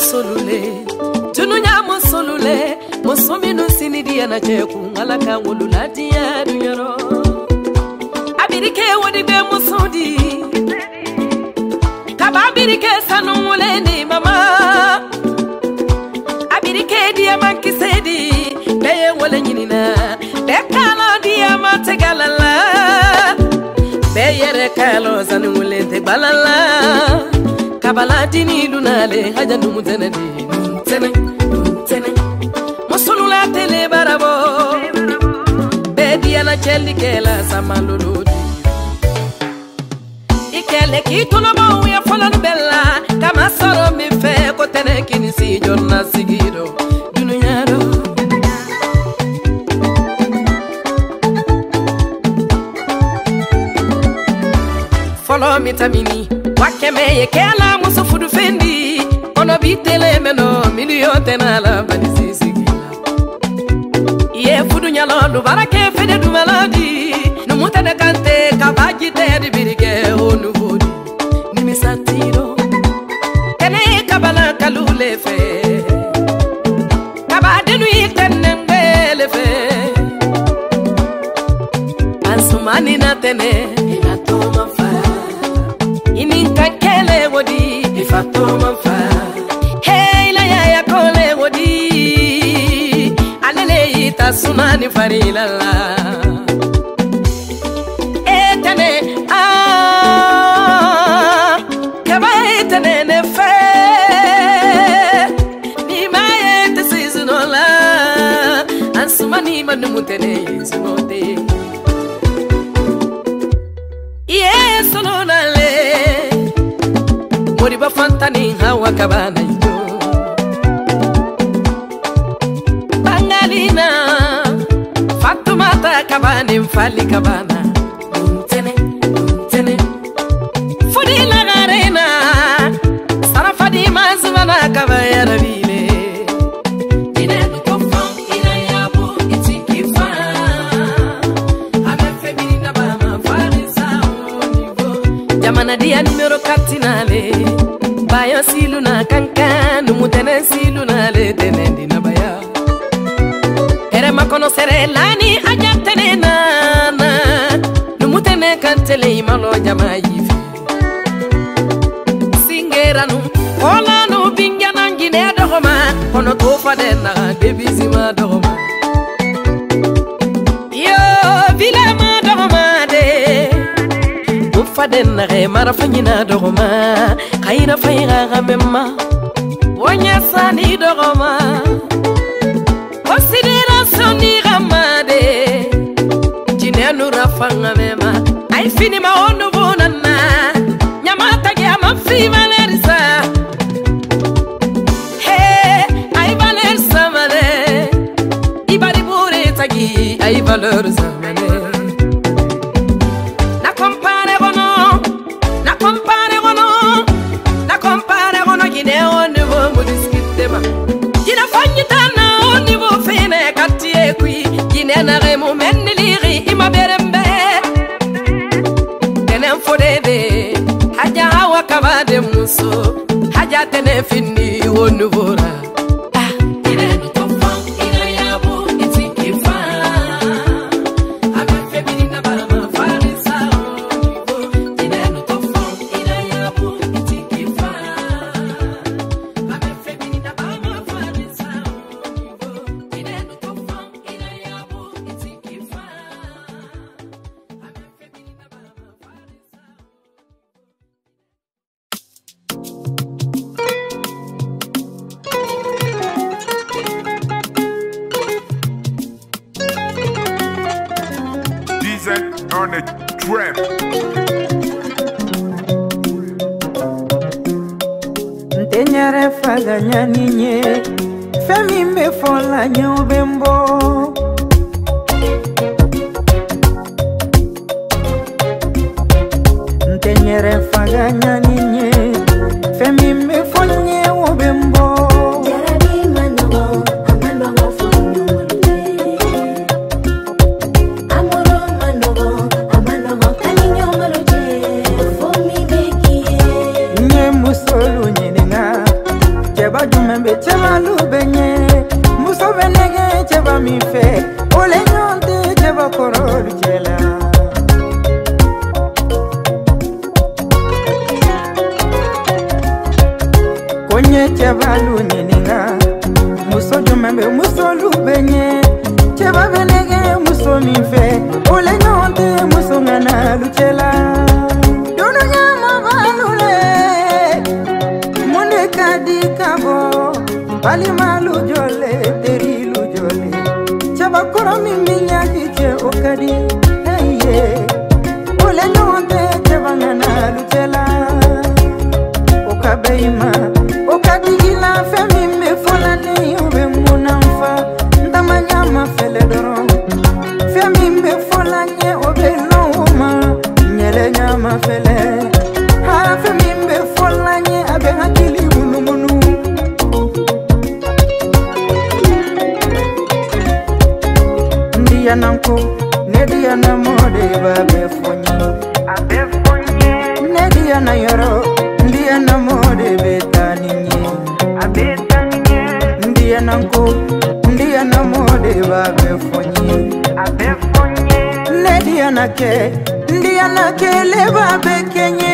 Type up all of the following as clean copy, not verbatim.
musolule tununya musolule musominu sinidia na cheku alaka ngulula dia dunyaro abirike wodi be musodi kababirike sanu muleni mama abirike dia mankisedi beye wole nyinina bekala dia mategalala beye rekalo sanu mulente balala kabalatini lunale hajanu mutenedi tene musulula tele barabo bedia na chelli kela samalulu ikele kitulo bo ya folon bella kama soro mi fe ko tene kinisi jonna sigido dunyaro follow me tamini wakeme yekela musufudu fendi ono bitele meno milion tenala badisi ye fudu nyalo barake fede du maladi no mutane kante kabaji de birige onu vodi ni misatiro kene kabala kalule fe kabade nu itennembele fe ansumani na tene inatoma fa ininka kele wodi ifatoma fa hey la ya kole wodi sunani farilala etene kaba etene ne fe ni maye te seasonola ansumani manumutene sunode sononale moriba fantani hawa kabana yo bangalina kabane mfali kabana tene fudi la garena sara fadi mazwana kabaya rabile ina tofa ina yabu itikifa amefe binina bama farisa univo jamana dia numero 4 nale bayo siluna kankan mutene siluna le tenendi na baya ere makonosere lani ajatene nana numutene kantele imalo jamayifi singeranu kola no bingya nangine dogoma kono tofa dena debizima dogoma yo vile ma dogoma de tofa dena re marafanyina dogoma kaina fayra gamema wonya sani dogoma considération ni ramade jinenu rafanga mema ay fini ma onu bonana nyamata ge ma fi valerisa he ay valerisa mane ibari bure tagi ay valerisa mane na compare gono gine onu bo mudiskitema gina fanyitana niveau fene katie kui ginena remo menliri ima berembe tenen fodebe haja hawa kabade muso haja tene fini wonuvora ina tofa ina yabu itikifa amefe binina bama farisa ina tofa ina yabu itikifa amefe binina bama farisa on the trap. Ntenyere faganya ninye femi me fola nyobembo Ntenyere faganya ninye femi me fonye obembo Baju korolu chela konye chebalu nyeninga muso jumembe muso lubenye cheba benege muso minfe ole nyonte muso ngana luchela dono nyama balule monde kadi kabo bali malu jole terilu jole chaba koro miminya kiche okadi heye ole nyonte cheba ngana luchela okabeima okadi gila femi me folane ube munamfa ndamanya mafele doro femi me folanye obe loma nyele nyama fele ha femi me folanye abe hakili munumunu ndiya nanko nediya na mode babe fonye abe fonye nediya na yoro ndiya na mode betaninye abetaninye ndiya nanko ndiya na mode babe fonye abe fonye nediya na ke le babe kenye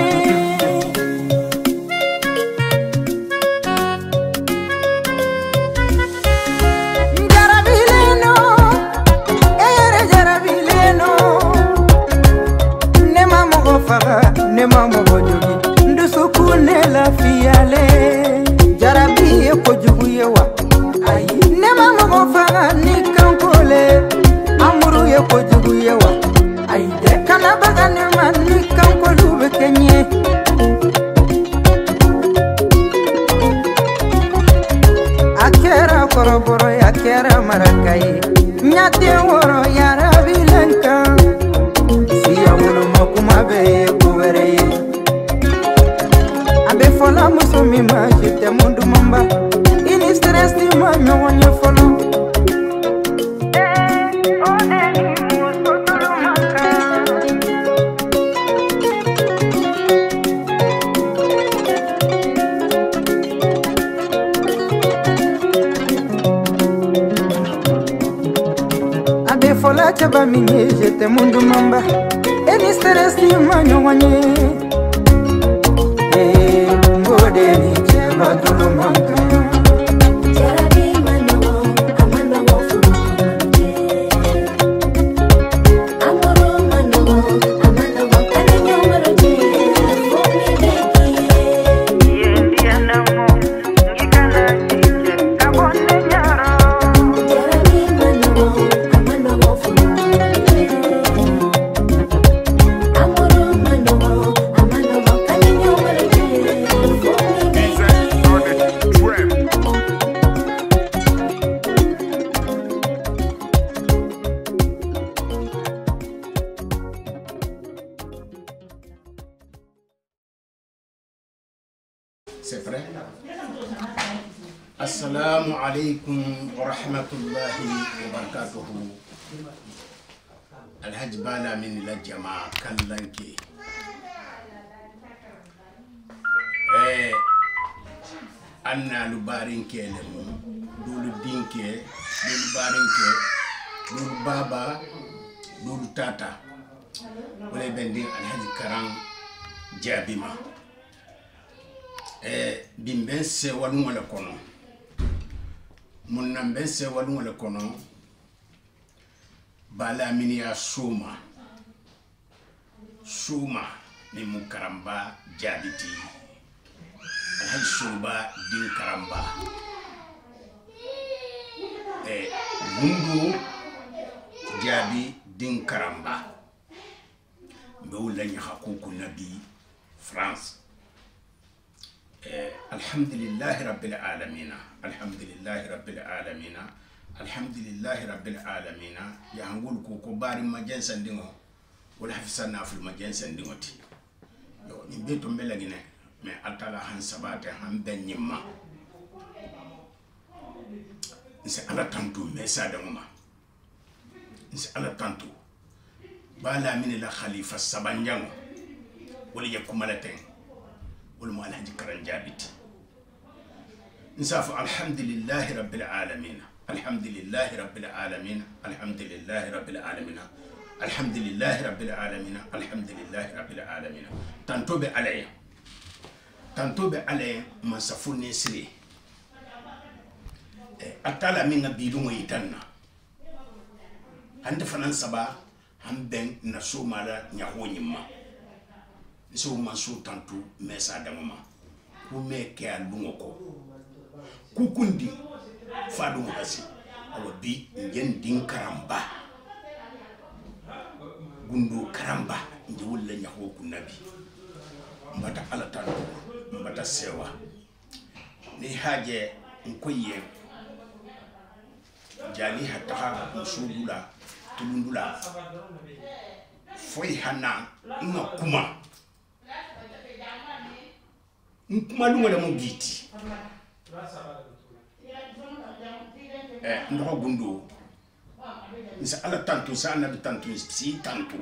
ne mamo bojugi ndusuku ne la fiale jarabi ko jugu yewa ay ne mamo go faga ni kankole amuru ye ko jugu yewa ay de kana baga ne man ni kankolu be kenye akera koroboro ya kera marakai nyate woro ya rabilenka be kuwere abe fola muso mi ma jete mundu mamba ini stress ni ma nyonye folo ode ni muso tolo maka abe fola chaba mi jete mundu mamba Eni stress ni manyo wanye ngode ni cheba dulu manka Jarabi mano amano wofu Amoro mano amano wakane nyomaro je Fumi beki Yendia namo ngikana chiche kabone nyaro Jarabi mano amano wofu C'est vrai. Assalamu alaikum wa rahmatullahi wa barakatuhu. Alhaj Bala min la jamaa kallanke. Anna lubarinke lemu, dulu dinke, dulu barinke, dulu baba, dulu tata. Wale bendi Alhaj Karam Jabima. Bimbense walunga le kono munna mbense walunga le kono bala mini ya suma ni mukaramba jabiti alhaj shuba din karamba mundu jabi din karamba mbewula nya hakuku nabi France alhamdulillahi rabbil alamin alhamdulillahi rabbil alamin alhamdulillahi rabbil alamin ya hangul ko bari majensa ndingo wala hafsana fil majensa ndingoti yo ni beto melagine me atala han sabate han danyima nse ala tantu mesa danguma nse ala tantu bala min la khalifa sabanjango wala yakumalaten wala Alhaji Karam Jabiti nsafu alhamdulillahi rabbil alamin alhamdulillahi rabbil alamin alhamdulillahi rabbil alamin alhamdulillahi rabbil alamin alhamdulillahi rabbil alamin tanto be alay masafuni siri atala minga bidu mo itanna hande fanan saba hamben na so mala nyaho nyimma so masu tantu mesa damama ku me ke alungo ko ku kundi fadu mo hasi awa bi ngen din karamba gundu karamba nje wulla nyaho ku nabi mbata ala tantu mbata sewa ni haje nkoye jali hatta musudula tulundula foi hana ina kuma lungo la mugiti ndo gundu nisa ala tantu sana tantu si tantu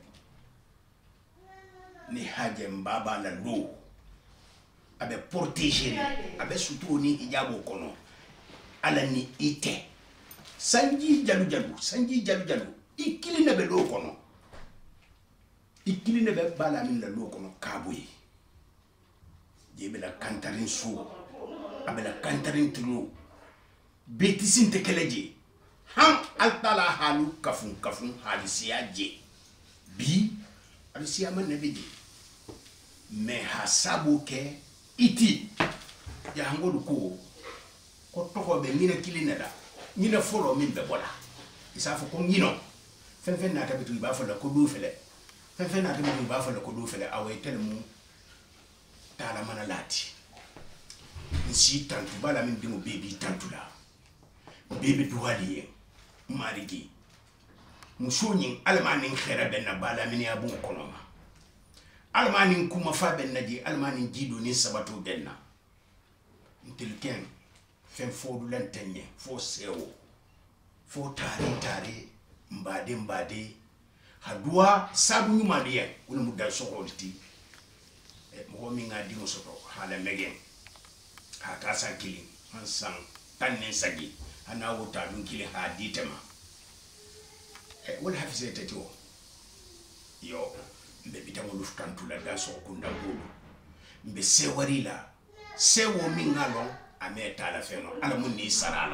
ni haje mbaba la lo abe protéger abe sutoni ijabo kono ala ni ite sanji jalu jalu ikili na be lo kono ikili na be bala min la lo kono kaboy jebe la kantarin su abela kantarin tulu betisin te keleje ham altala halu kafun halisiya je bi halisiya man ne beje me hasabu ke iti ya hangolu ko toko be ngina kilina da ngina folo min be bola isafu ko ngino fen na tabitu ba fa la ko do fele fen na tabitu ba fa la ko do fele away telmu tala mana lati nsi tantu bala min dingo bebi tantu la bebi duwali marigi musonyin almanin khera benna bala min ya bun konoma almanin kuma fa benna ji almanin jido ni sabato benna ntilken fen fodu lantenye fo sewo fo tare mbade hadua sabu nyuma de wala mudal sokolti mo mi ngadi mo soto hala megen ha ta sankili han san tanne sagi ana wuta dun kili ha ditema wala hafize tatiwo yo mbe bitamo luftantu la da so kunda gulu mbe sewarila sewo mi ngalo ameta la feno ala munni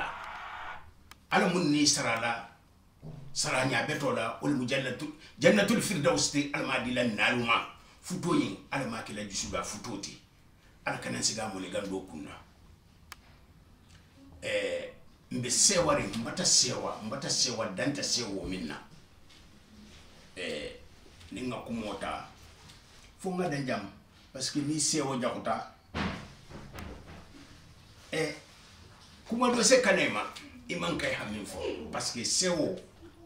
sarala saranya betola ul mujallatu jannatul firdaus ti almadila naluma futoyin almakila jusuba futoti alkanan siga mo le gando kunna mbe sewari mbata sewa danta sewo minna ninga kumota fonga danjam parce que ni sewo jakuta kuma do se kanema iman kay hamin fo parce que sewo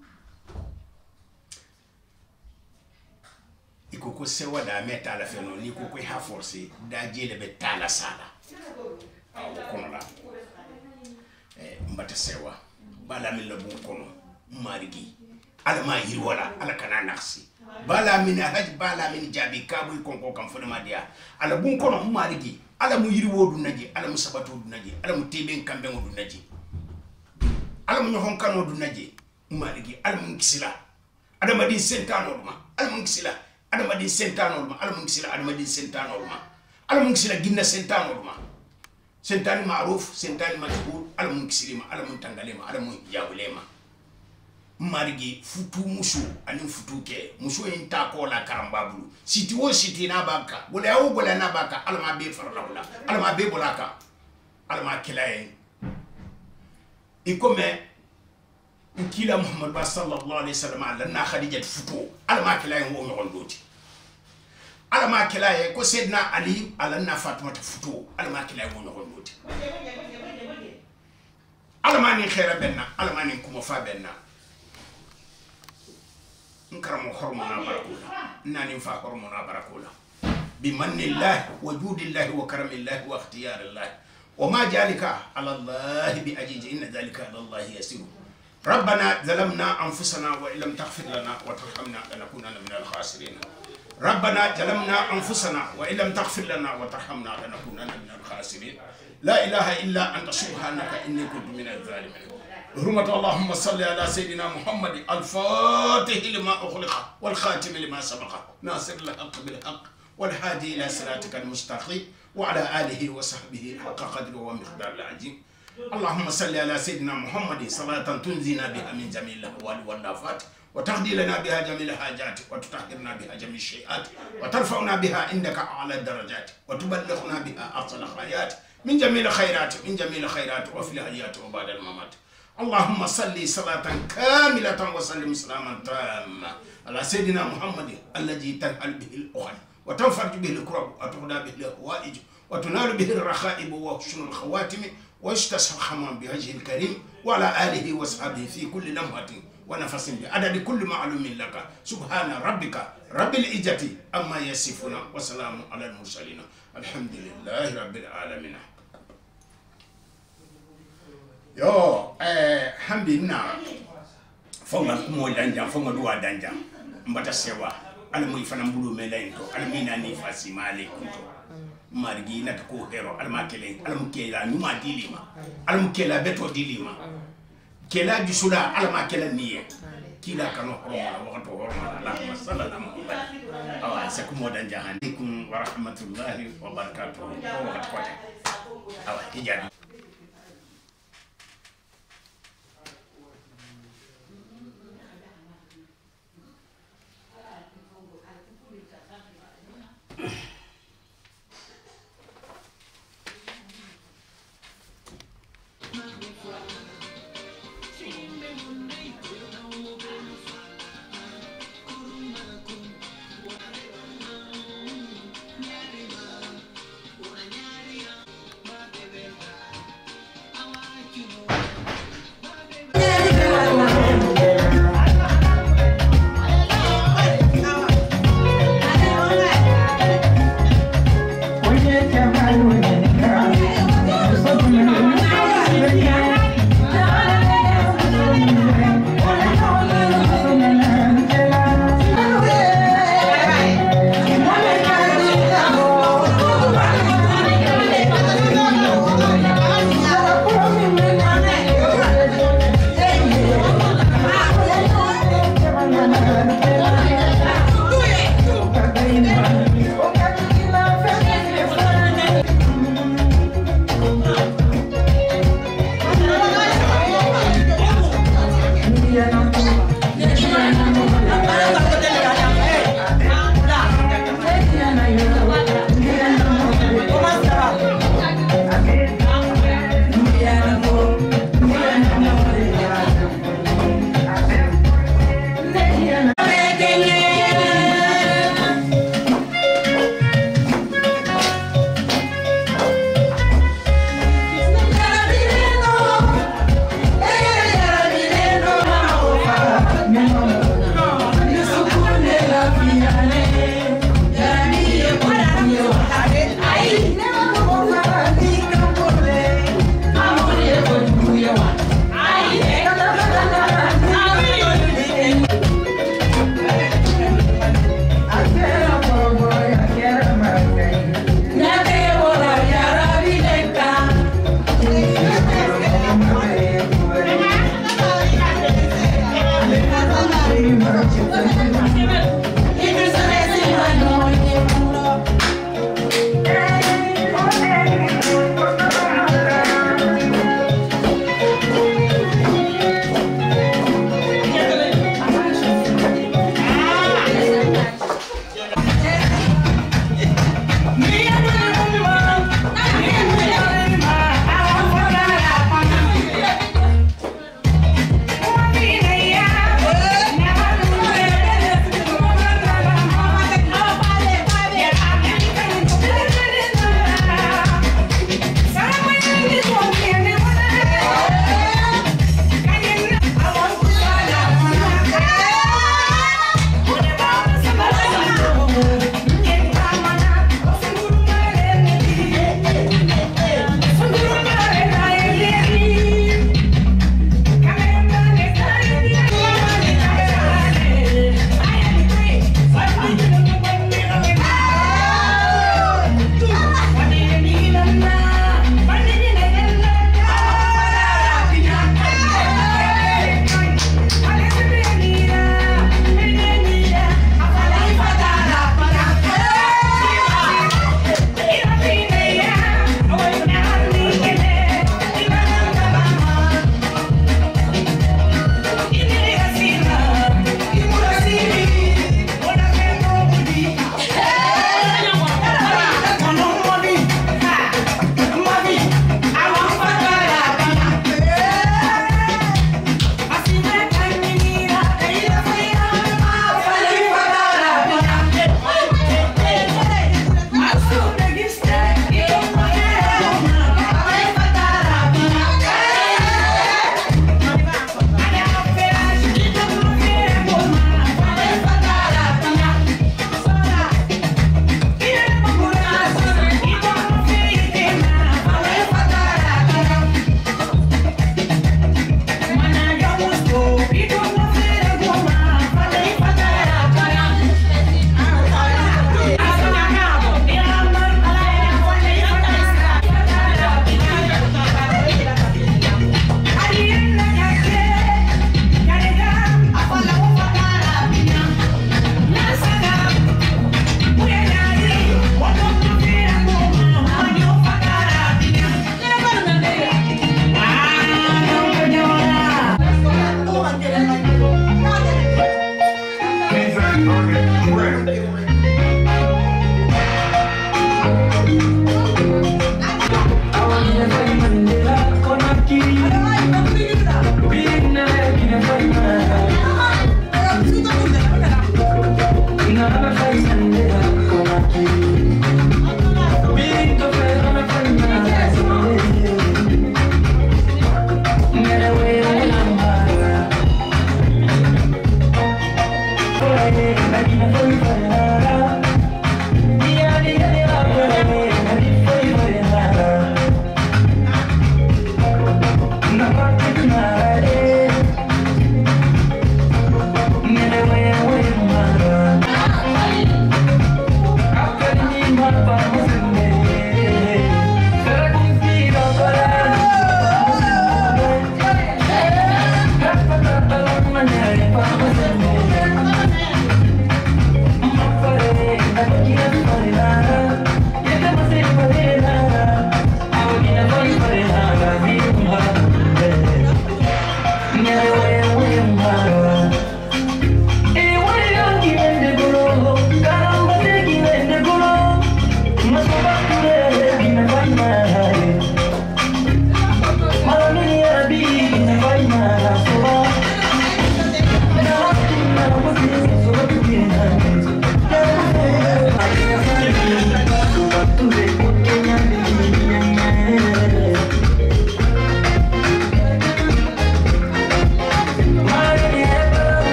ikoko sewa da meta la feno ni koko ha forcer da jele be tala sala awo kono la mbata sewa bala min la bu kono marigi alma yiri wala ala kana naksi bala min haj bala min jabi kabu konko kam fona madia ala bu kono marigi ala mu yiri wodu naji ala mu sabatu du naji ala mu teben kambe ngodu naji ala mu ñohon kano du naji marigi ala mu kisila adama din sentano ma ala mu kisila adama din sentano ma ala mu kisila adama din sentano ma ala mu kisila ginna sentano ma sentani ma'ruf sentani majhul ala mu kisila ma ala mu tangalema ala mu jabulema marigi futu musu ani futu ke musu inta ko la karambabulu siti wo siti na baka bola yawo bola na baka alma be farla alma be bolaka alma kilaye ikome ikila muhammad sallallahu alaihi wasallam alna khadija futu alma kilaye wo ngon doti alma kilaye ko sedna ali alna fatima futu alma kilaye wo ngon doti alma ni khaira benna alma ni kuma fa benna nkaramo hormona barakula nani fa hormona barakula bimannillahi wa judillahi wa karamillahi wa ikhtiyarillahi wa ma jalika ala allah bi ajiji inna zalika ala allah yasir ربنا ظلمنا انفسنا وان لم تغفر لنا وترحمنا لنكونن من الخاسرين ربنا ظلمنا انفسنا وان لم تغفر لنا وترحمنا لنكونن من الخاسرين لا اله الا انت سبحانك اني كنت من الظالمين حرمة اللهم صل على سيدنا محمد الفاتح لما أغلق والخاتم لما سبق ناصر الحق بالحق والهادي إلى صراطك المستقيم وعلى آله وصحبه حق قدره ومقدار العظيم. اللهم صل على سيدنا محمد صلاة تنزينا بها من جميع الأهوال والآفات وتقضي لنا بها جميع الحاجات وتطهرنا بها جميع الشيئات وترفعنا بها عندك أعلى الدرجات وتبلغنا بها أفضل الخيرات من جميع الخيرات وفي الحياة وبعد الممات. اللهم صل صلاة كاملة وسلم سلاما تاما على سيدنا محمد الذي تنحل به الأخل وتنفرج به الكرب وتغنى به الهوائج وتنال به الرخائب وحسن الخواتم ويستسقى حمام بوجه الكريم وعلى آله وصحبه في كل لمحة ونفس بعدد كل معلوم لك. سبحان ربك رب العزة أما يصفون وسلام على المرسلين الحمد لله رب العالمين. Yo, hambina fonga kumo danja fonga duwa danja mbata sewa alamu ifana mbulu melento alamina ni fasima alaikum margi na ko hero almakele alamkela nyuma dilima alamkela beto dilima kela disula alamakela niye kila kanu horoma waqto horoma allahumma salli ala muhammad awa sakumo danja alaikum wa rahmatullahi wa barakatuh waqt kwata awa hijabi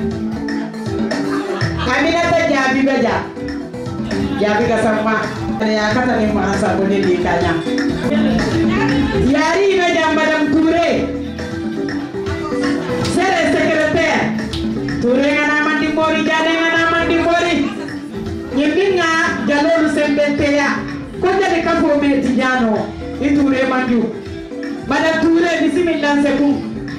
Aminata Jabi Beja. Jabi ka sama. Ya kata ni masa boleh dikanya. Yari Beja Madam Touré. Sere secrétaire. Touré ngana mandi mori jade ngana mandi mori. Nyembinga jalolu sembenteya. Ko jadi kafo me tijano. Touré mandu. Madam Touré bismillah sekum.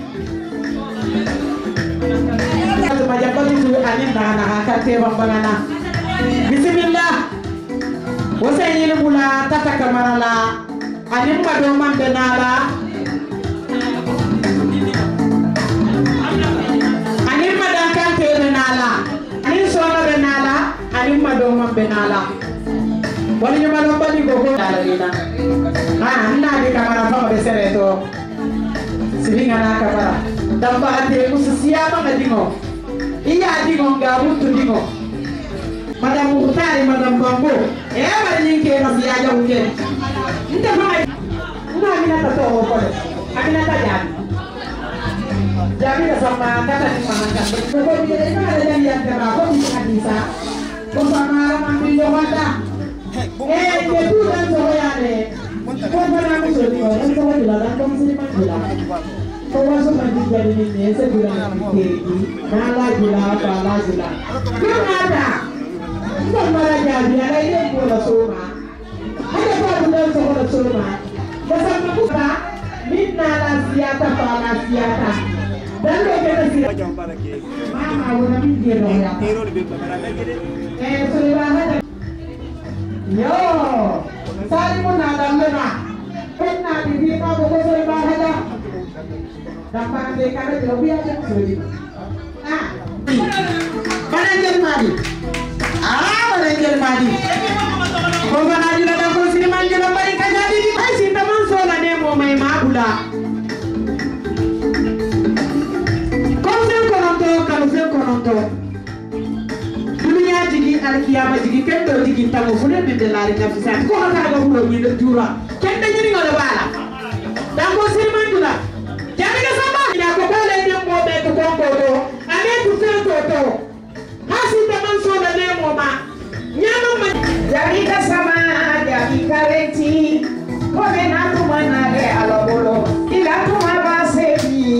Majapati tu anin dana hakate bambangana. Bismillah. Wasa yele bula tata kamara la. Anin madoman benala. Anin madankan te benala. Anin sona benala. Anin madoman benala. Wali nyama lombali gogo dala ina. Nna di kamara fa besere to. Silinga na kamara. Damba ate mususiama ngadingo. Iya dingo ngabutu dingo. Madam Mutari Madam Bambo. Bari nyinke kasi aja uke. Nte fanga. Una Aminata to opole. Aminata Jabi. Jabi ka sama kata ni mangaka. Ko bile ina ada yang kera ko ni kanisa. Ko sama mambindo mata. Itu dan soyane. Ko bana mo so dingo. Ko bile dan ko sini manjula. Kawaso menjadi ini sebulan kiki, nala jila, bala jila. Kenapa? Semua jadi ada ini bola soma. Ada apa bulan bola soma? Bersama kita, minna nasiata, bala siata. Dan kita siapa? Mama, udah mikir dong ya. Sudah. Yo, saya pun ada mana? Pernah di kita bukan sudah ada. Dapat dekade lebih aja sulit. Manajer madi. Manajer madi. Kau manajer ada kursi manajer balik aja di masih teman soalnya demo main mabuda. Kau kononto. Dunia jadi alkiamat jadi kendo jadi tamu sudah mendelari nafsu. Kau ada belum hidup jura. Kendo jadi nggak ada bala. Dan kursi manajer. Jadi kesama, ya kepala dia mau betu kompodo, ada tu sesuatu. Hasil teman soda dia mau mak, nyaman. Jadi kesama, jadi kareti, boleh nak mana le alo bolo, tidak tu apa sebi.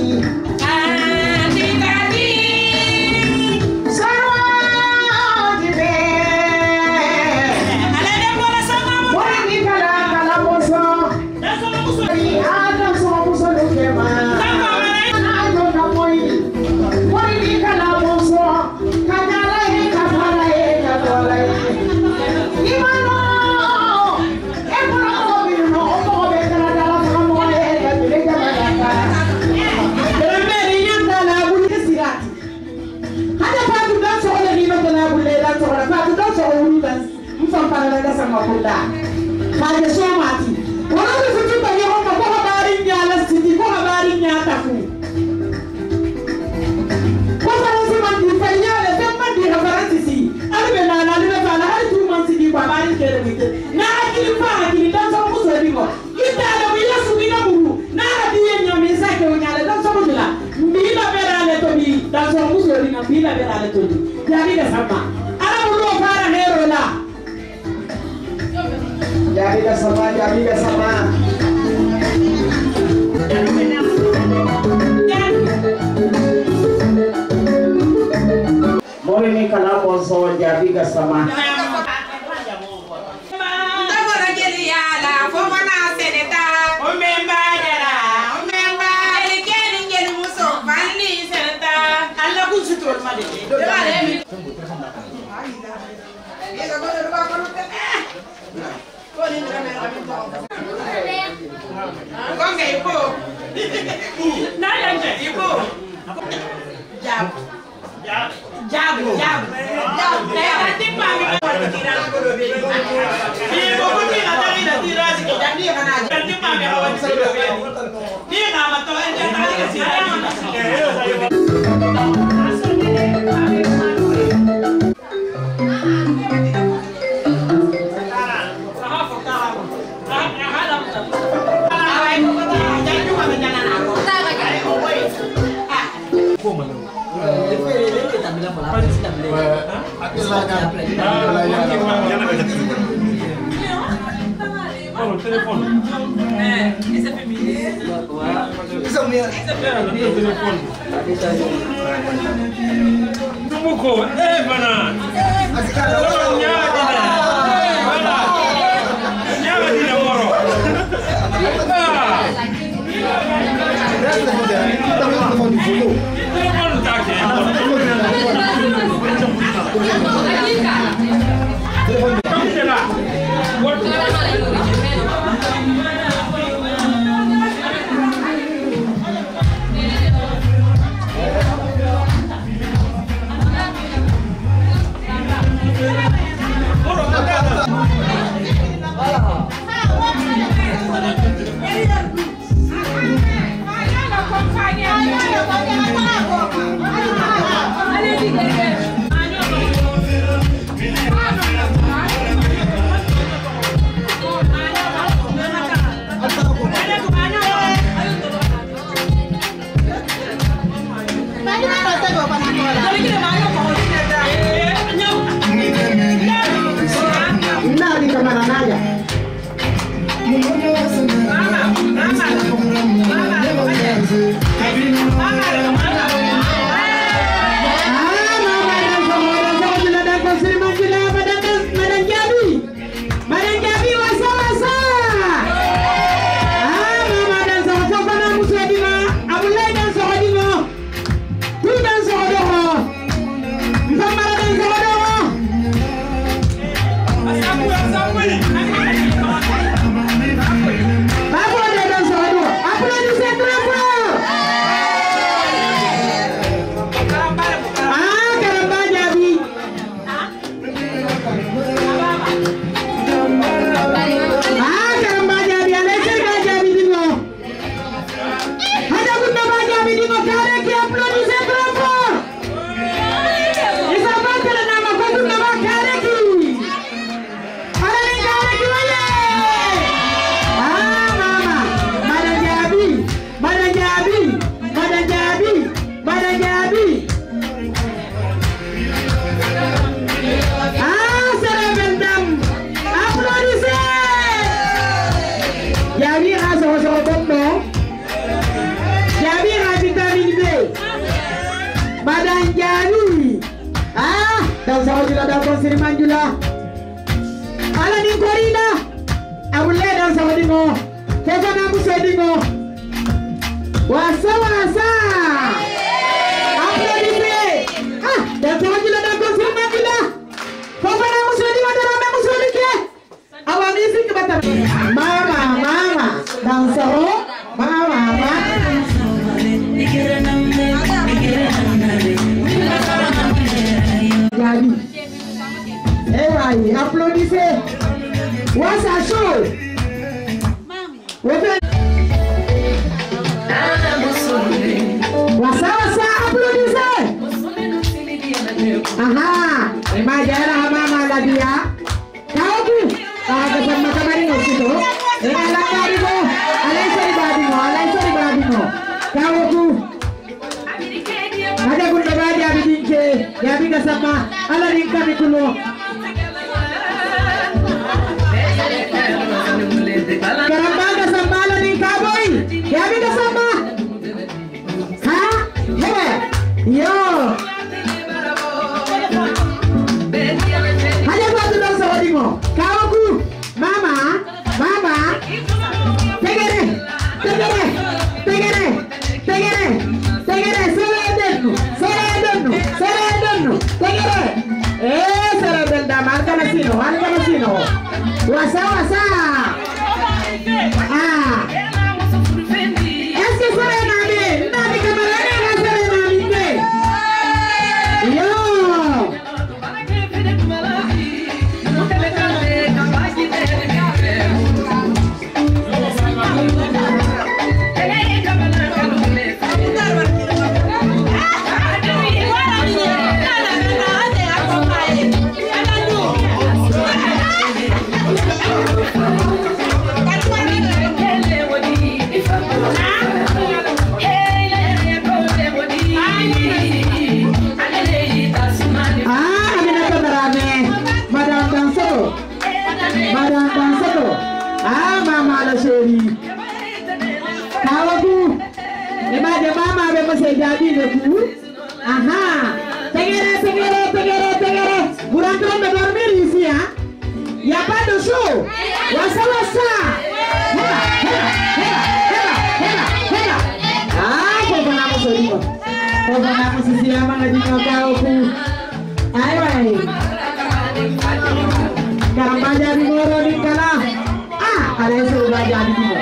Kaje so mati wala bi futu ba yo ko habari nyala sidi ko habari nyata ku ko fara si man di fa nyala te man di habari sidi albe na na le fa na hal tu man sidi ko habari kere mi na akili fa akili dan so ko so di ko ita da wi la su bina buru na hadi yen nyame sa ke nyala dan so ko dila mi la bera le to bi dan so ko so di na mi la bera le to bi ya ni da sama ala bu lo fara hero la. Jadi sama. Boleh ni kalau bonso jadi sama. Con gay ibu, nah yang jadi ibu, jab, nanti pagi kalau tiran aku dulu, ibu pun tidak tadi dah tiran sih, jadi dia kan aja, nanti pagi awak bisa dulu, dia nggak matok aja tadi kasih se jadi lebu. Aha. Tegere. Buran tuan dormir ici ya. Ya pas de show. Wasa. Hela. Ah, kau nak masuk. Kau nak masuk siapa lagi kau ku. Ayo. Sekarang baca di moro di kana. Ada yang sudah baca di moro.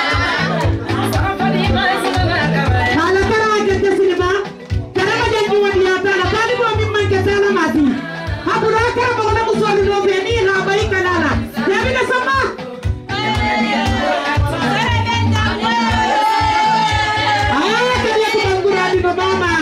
Kalau kalau kita sini mah, kalau baca di moro dia tak ada mau memang kita nak mati. Aku rakam mau nak usul di moro ini rabai kanala. Dia bila sama. Kerja tu bangkuran di mama.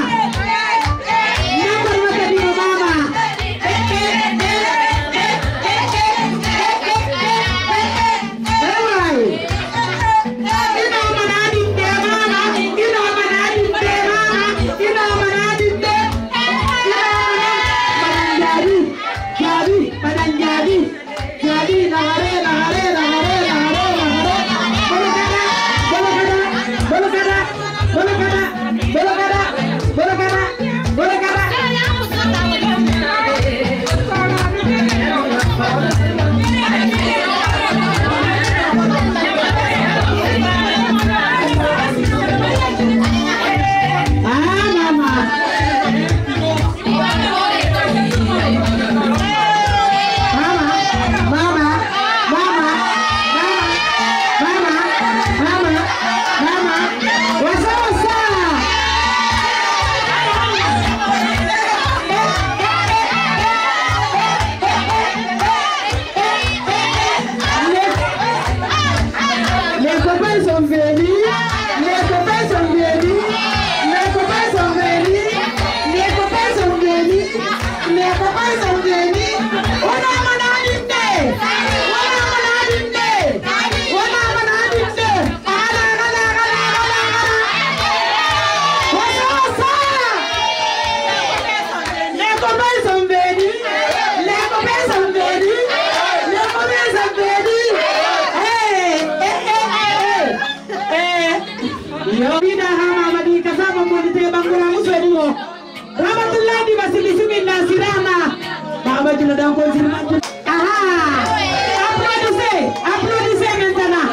Applaudissez maintenant.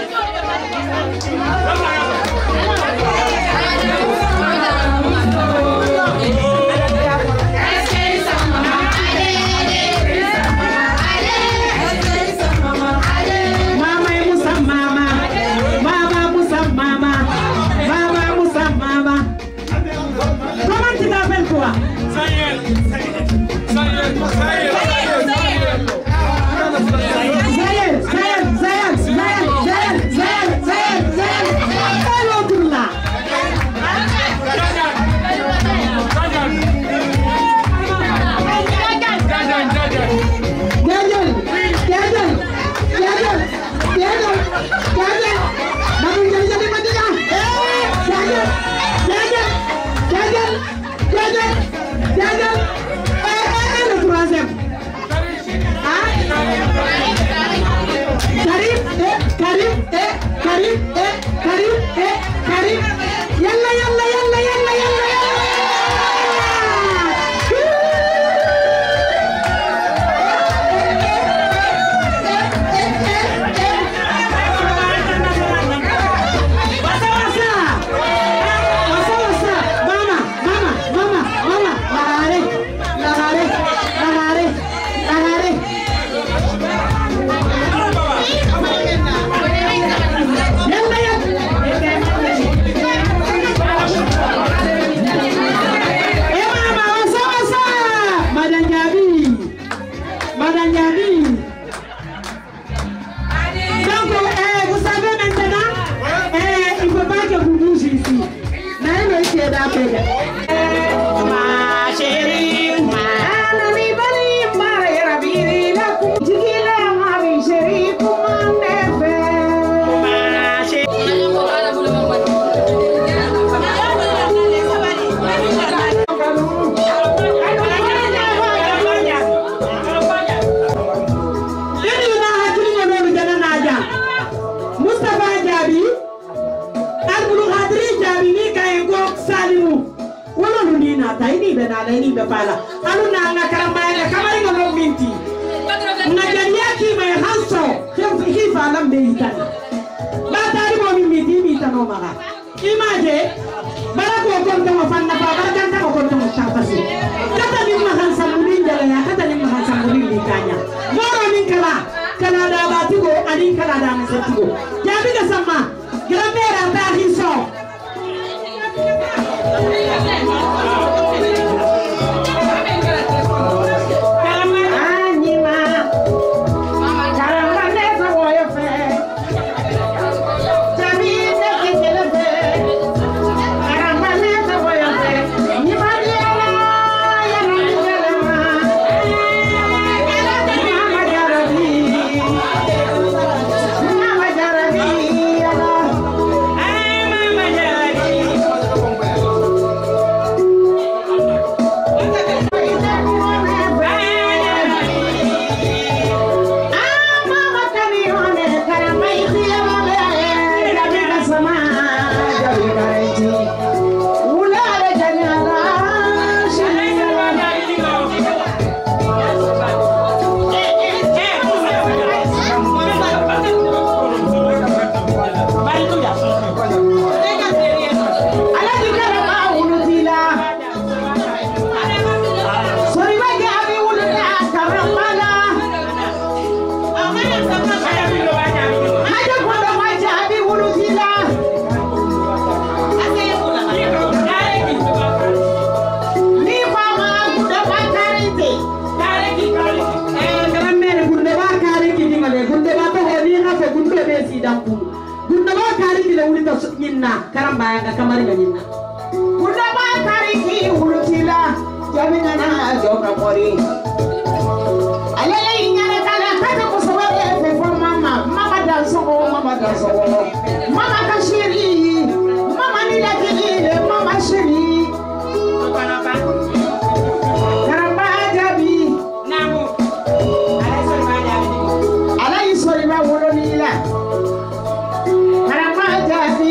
aluna nga karambaya kamari nga lo minti na jariaki me hanso hi fala meita ba tari mo minti mita no maga imaje barako konto mo fanna ba barkanta ko konto mo tapasi kata ni mahan samulin dala ya kata ni mahan samulin likanya moro min kala kala da batigo ani kala da nasatigo jabi da sama grandera ta hiso karambaya nga kamari nga nyina kuna ba kari ki hulutila jamina na joka mori alele inyana kala kata kusawale fe for mama danso mama kashiri mama nila kile mama shiri karambaya jabi namu alai sori ba wolo nila karambaya jabi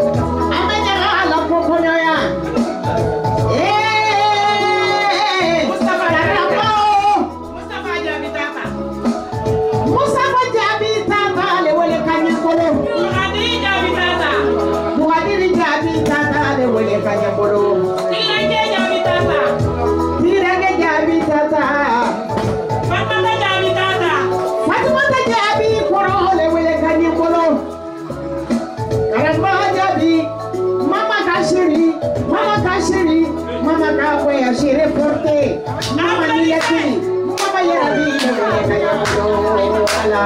Shire porte mama ni yaki mama ya bi kaya mo ala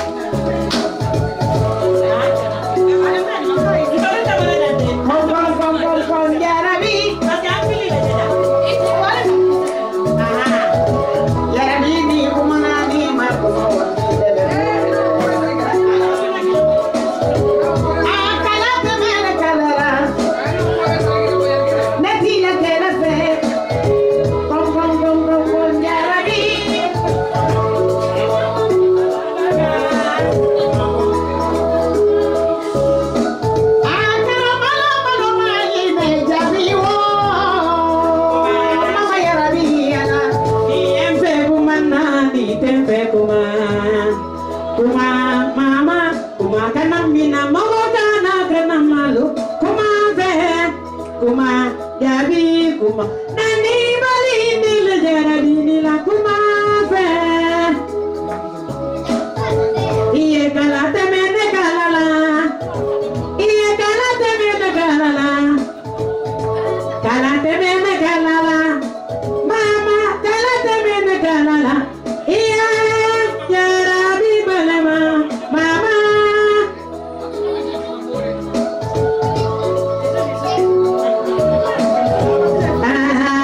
kom ya rabi ya rabi ni kumana ni ma ko akala te mera kala nati la kela fe nani bali nila jarabi nila kumafe iye kala temene kalala iye kala temene kalala kala temene kalala mama kala temene kalala iye jarabi balama mama ah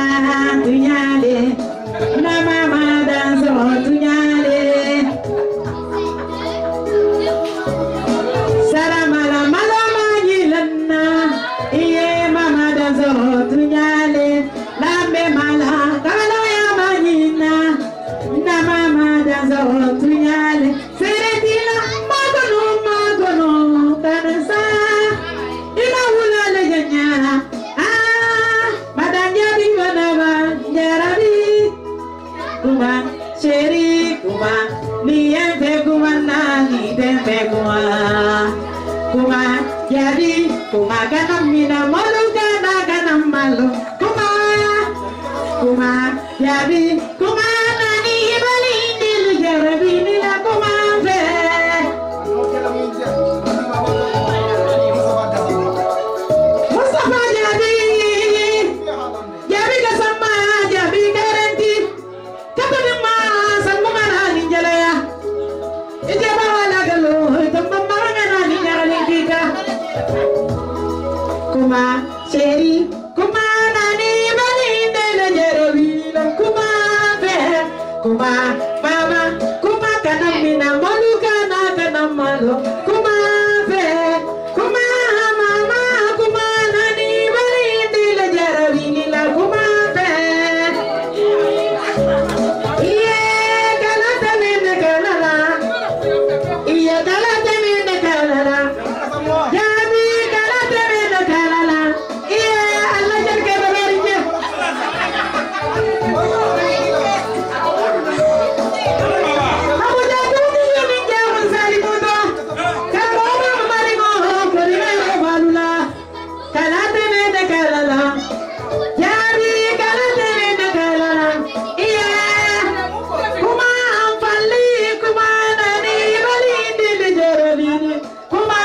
kuma sheri kuma ni empe kuma nani tempe kuma jadi kuma ganam mina malu ganam malu kuma jadi kuma nani balindi lujarabini la kuma be Mustafa jadi kasama jadi garanti kapani ma sama nani jalaya ijaba wala galo tamma nani ngali kita kuma sheri kuma nani balinde lujarabini kuma be kuma mama kuma kanamina malu kanam malu kuma be kuma mama kuma nani balinde lujarabini la kuma be iye galata mene galala iye galata mene galala jabi galata mene galala iye Allah jarke bagarije Abu Jaduni ni jamu salimudo karoma marimo korina balula galata mene galala jabi galata mene galala iye kuma amfali kuma nani balindi lijerabini kuma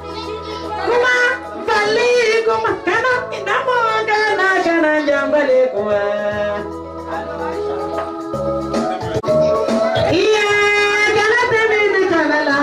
fali kuma kana inamo kana jambale kuma iya galata mene galala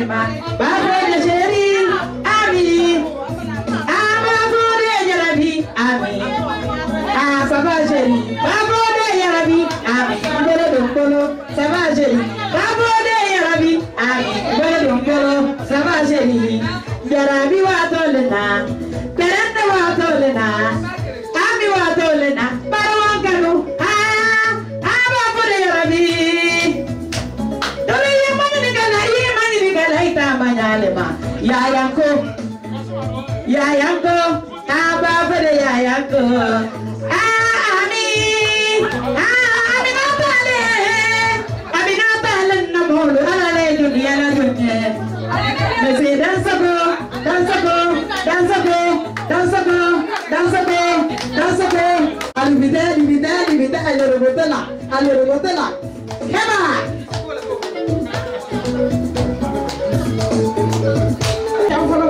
ma babo de jeri ami babo de jarabi ami baba jeri babo de jarabi ami bere donkolo saba jeri babo de jarabi ami bere donkolo saba jeri jarabi wa tolena perende wa tolena ami wa tolena barawangalo babo de jarabi dole yemani gala ita manyalema ya yanko babo de ya yanko ami natale namolo ale dunia la dunia mese dansa go alibida alorobotela hema Amina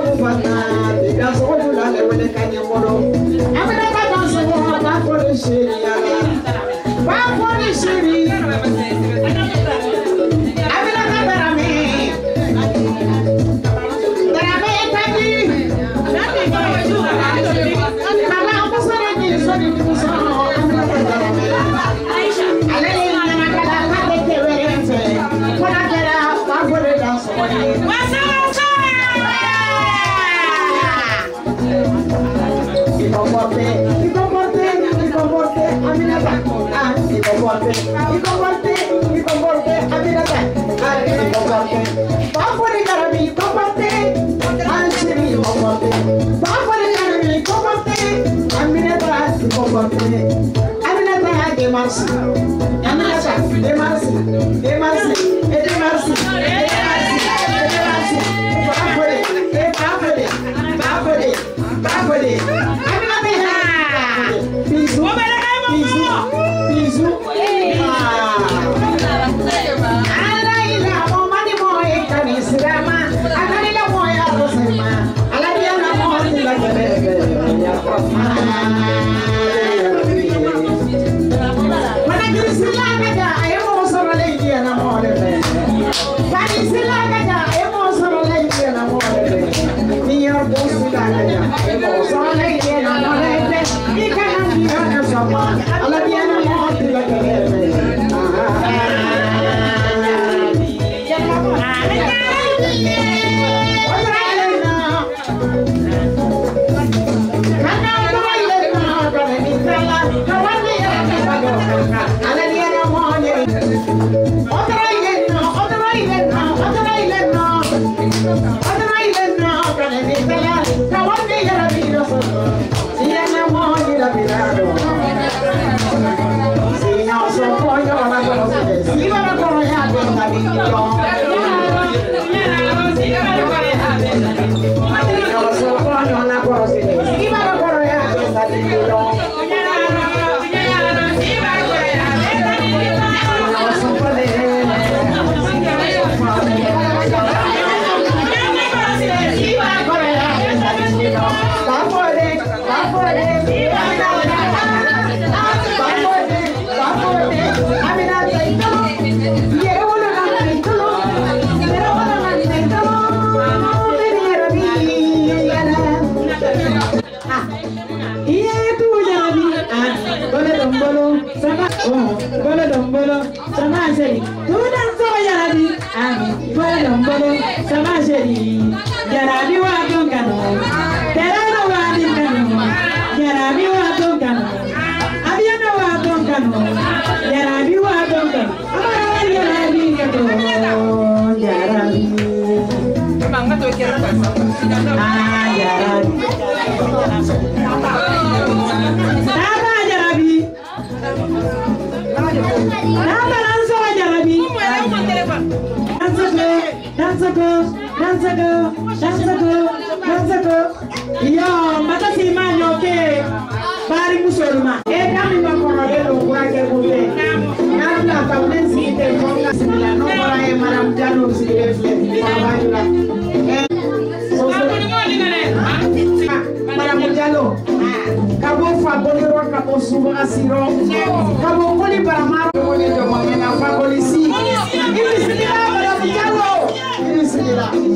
Bismillah.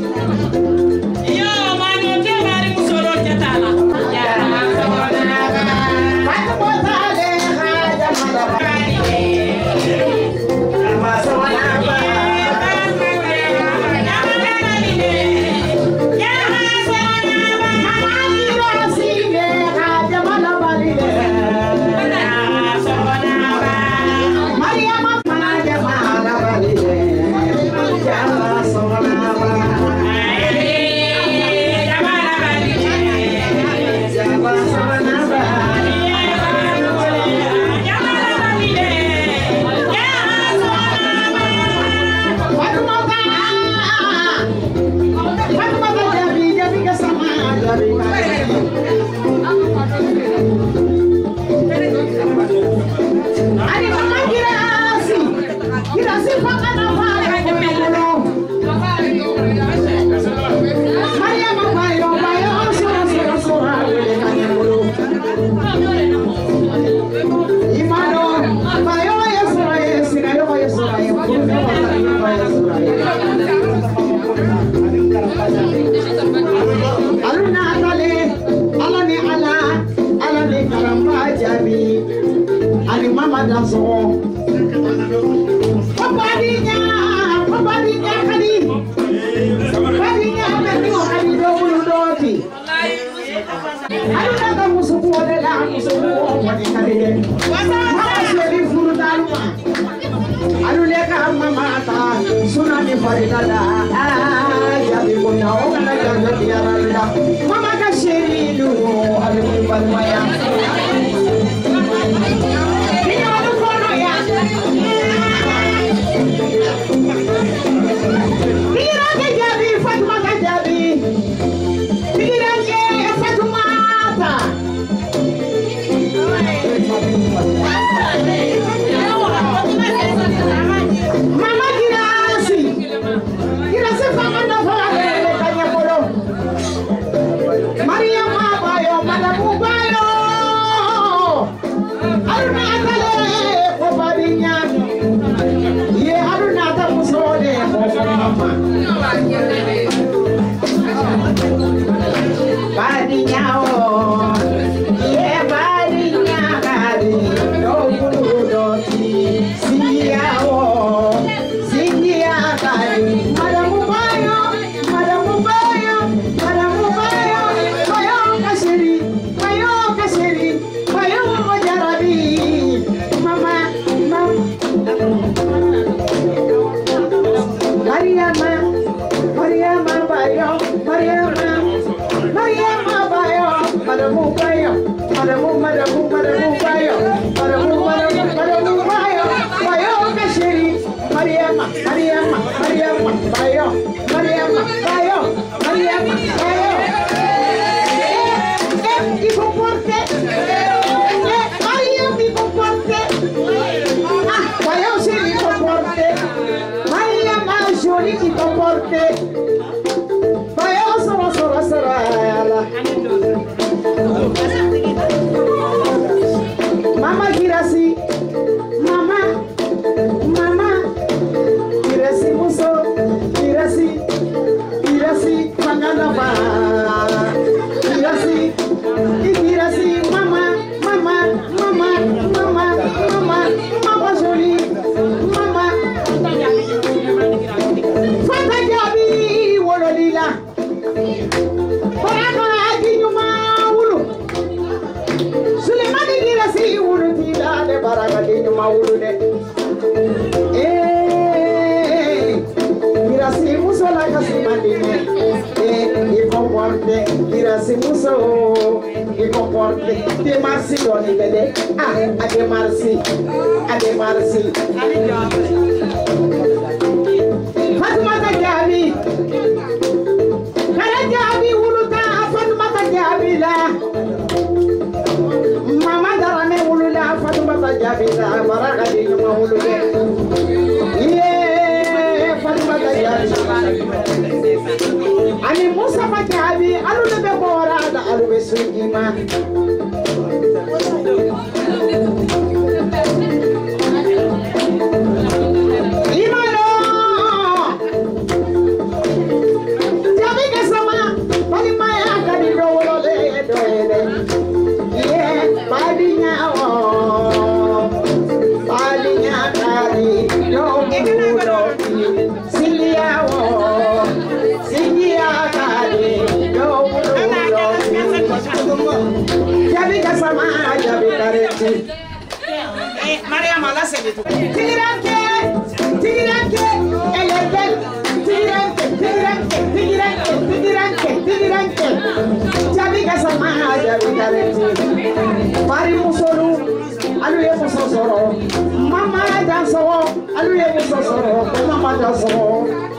Tigiranke, tigiranke, elle est belle. Tigiranke, tigiranke, tigiranke, tigiranke, tigiranke. Jabi kasama, jabi kaleti. Mari musolu, aluye musosoro. Mama dansoro, aluye musosoro. Mama dansoro.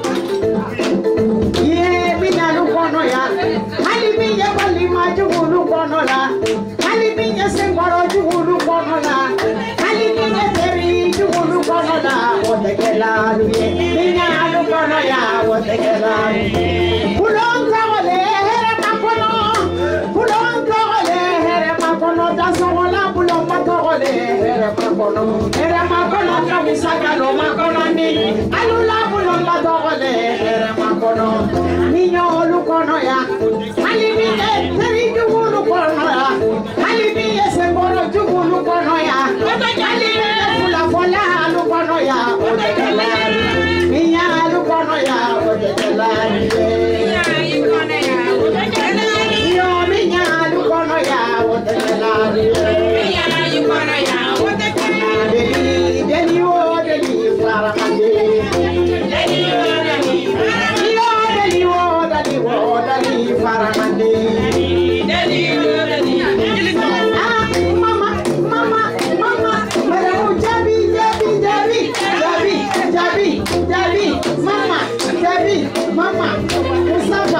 Ye binalu kono ya, hali biye bali majulu kono la, hali biye sengoro julu kono la, hali biye teri julu kono la, otekela luye, binalu kono ya, otekela luye. Ulonga ole here makono, ulonga ole here makono, dasola bulonga ole here makono kabisaka lo makono ni, alula bulonga ole here makono. Niño lukono ya, alibiye teri jugulu kono ya, alibiye sengoro jugulu kono ya, alibiye fula lukono ya, otekela, niña lukono ya, otekela, niña lukono ya, otekela, deli faramande. Mama, Mustafa.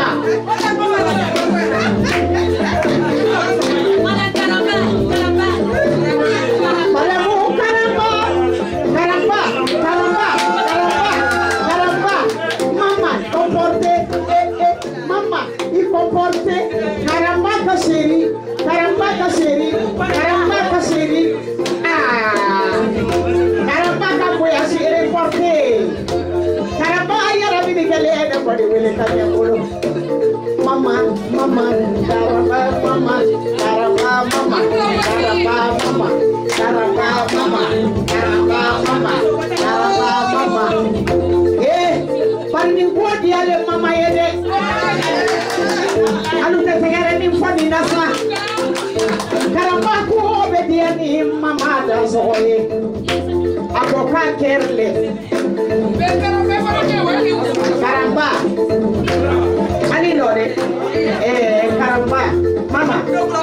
Mama, mama, caramba, mama, caramba, mama, caramba, mama, caramba, mama, caramba, mama, caramba, mama. Para ningún día de mama yede. Alu te tegere ni fani nasa. Caramba ku obedie ni mama da soye. Aboka kerle. Caramba. Lore, caramba, maman,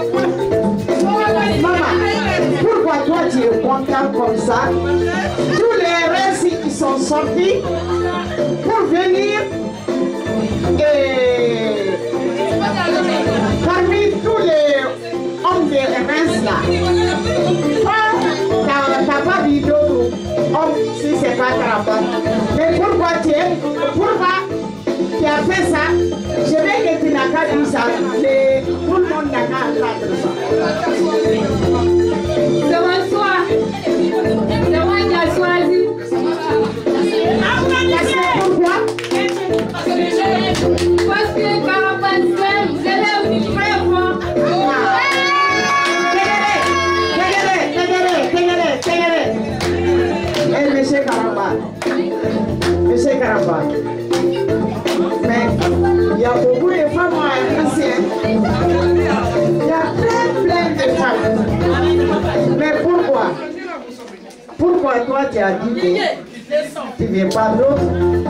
pourquoi toi tu es content comme ça? Tous les récits qui sont sortis pour venir et parmi tous les hommes de RS là, toi, t'as pas dit d'autres hommes si c'est pas caramba. Mais pourquoi tu es, pourquoi tu as fait ça? Je vais que tu n'as pas dit ça. Tout le monde n'a qu'à entendre ça. Devant toi, devant qui a choisi. Pourquoi? Parce que Carapace, vous allez au frère. Eh, monsieur Carapace. Monsieur Carapace. Mais il y a beaucoup de femmes anciennes. Il y a plein de femmes. Mais pourquoi? Pourquoi toi tu as dit que tu ne veux pas d'autre?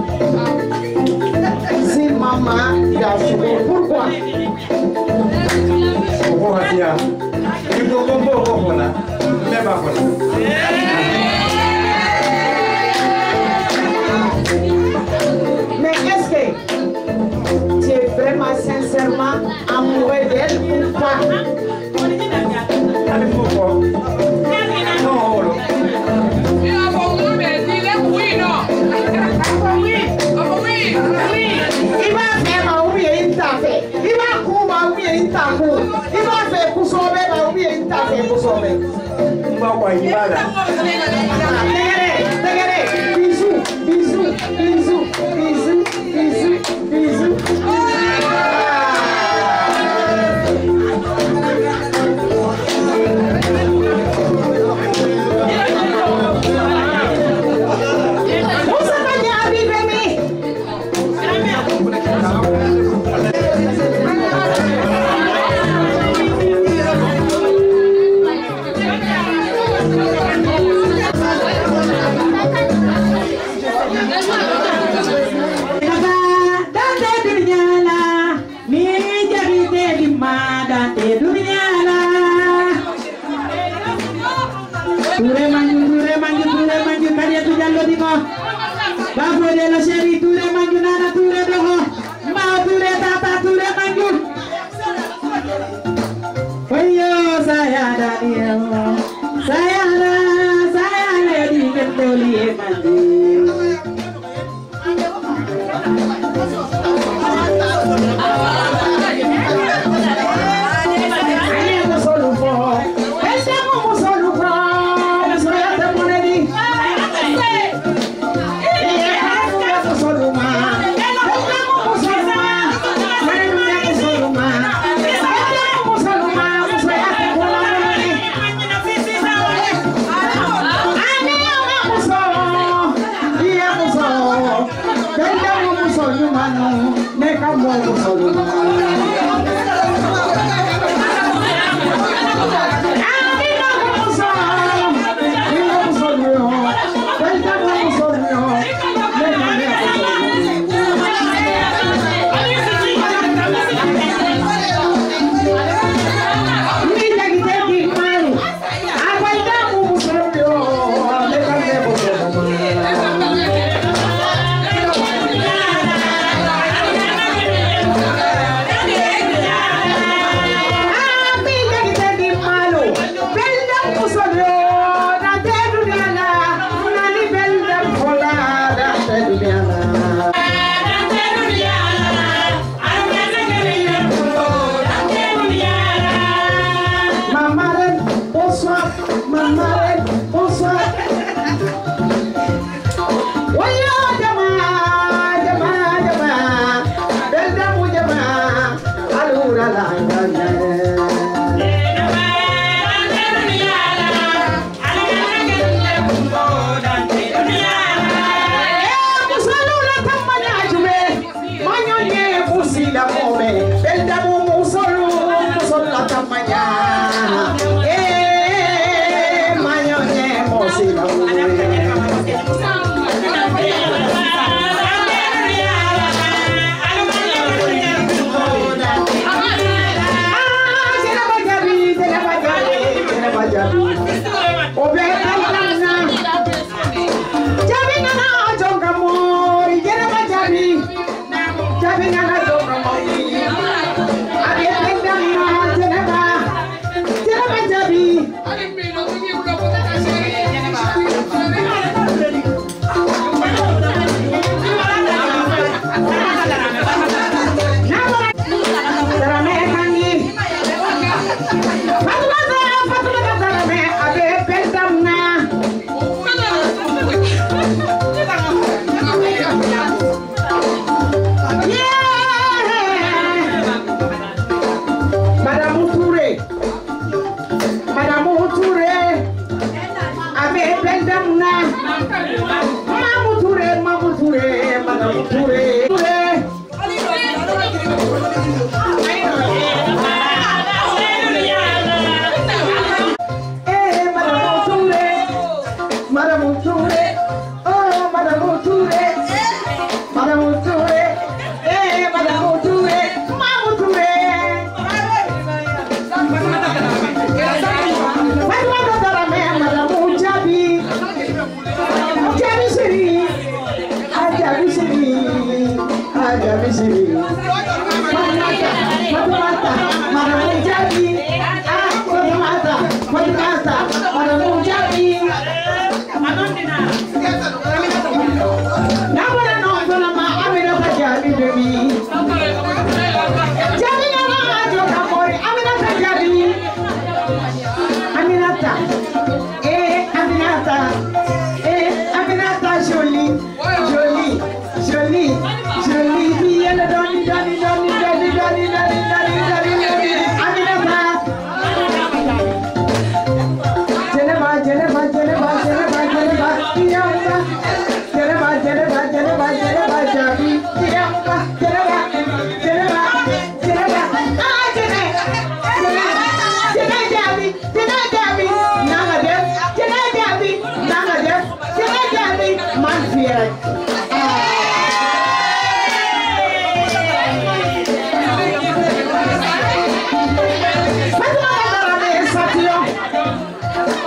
Si maman t'a sauvé, pourquoi? Mais est-ce que tu es vraiment sincèrement amoureux d'elle ou pas? Pourquoi? Non. Il va faire oublier une taffe. Il va couper oublier une taffe. Il va faire pour sauver oublier une taffe pour sauver. Regardez. Bisous. Ture manju kariya tu jallo di ko. Babu de la seri ture manju nana ture doho. Ma ture tata ture manju. Oyo saya Daniel. Saya di ketoli manju.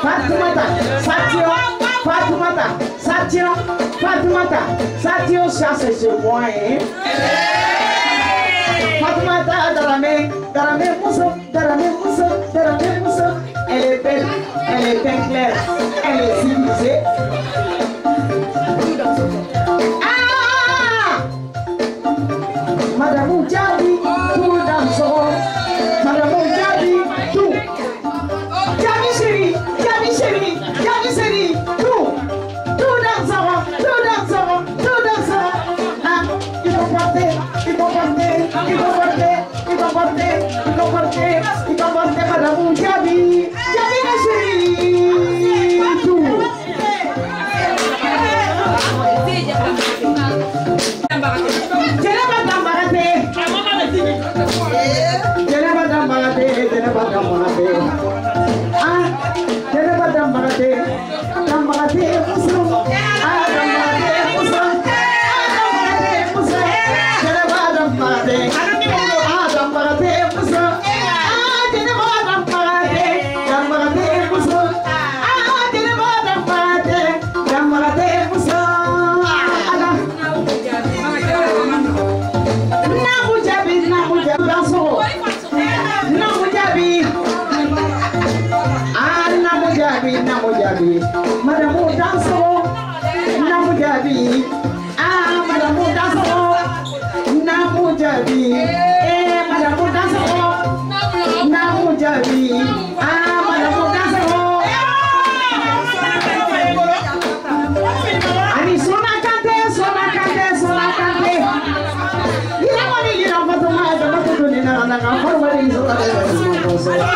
Satio, ça c'est sur moi. Fatoumata, Darame, Moussa. Elle est belle, elle est bien claire, elle est civilisée. Ah! Madame Oudjabi, tout dansons. Madame Oudjabi, tout. Jabi chérie, tout. Tout dansons. Ah, il faut porter, Madame Oudjabi. Jabi chérie, tout. Madame Danso, Namu Jabi, Madame Danso, Namu Jabi, Madame Danso, Namu Jabi, Madame Danso. Ani sona kante. Ila mani ila matuma da matuni na farwari sona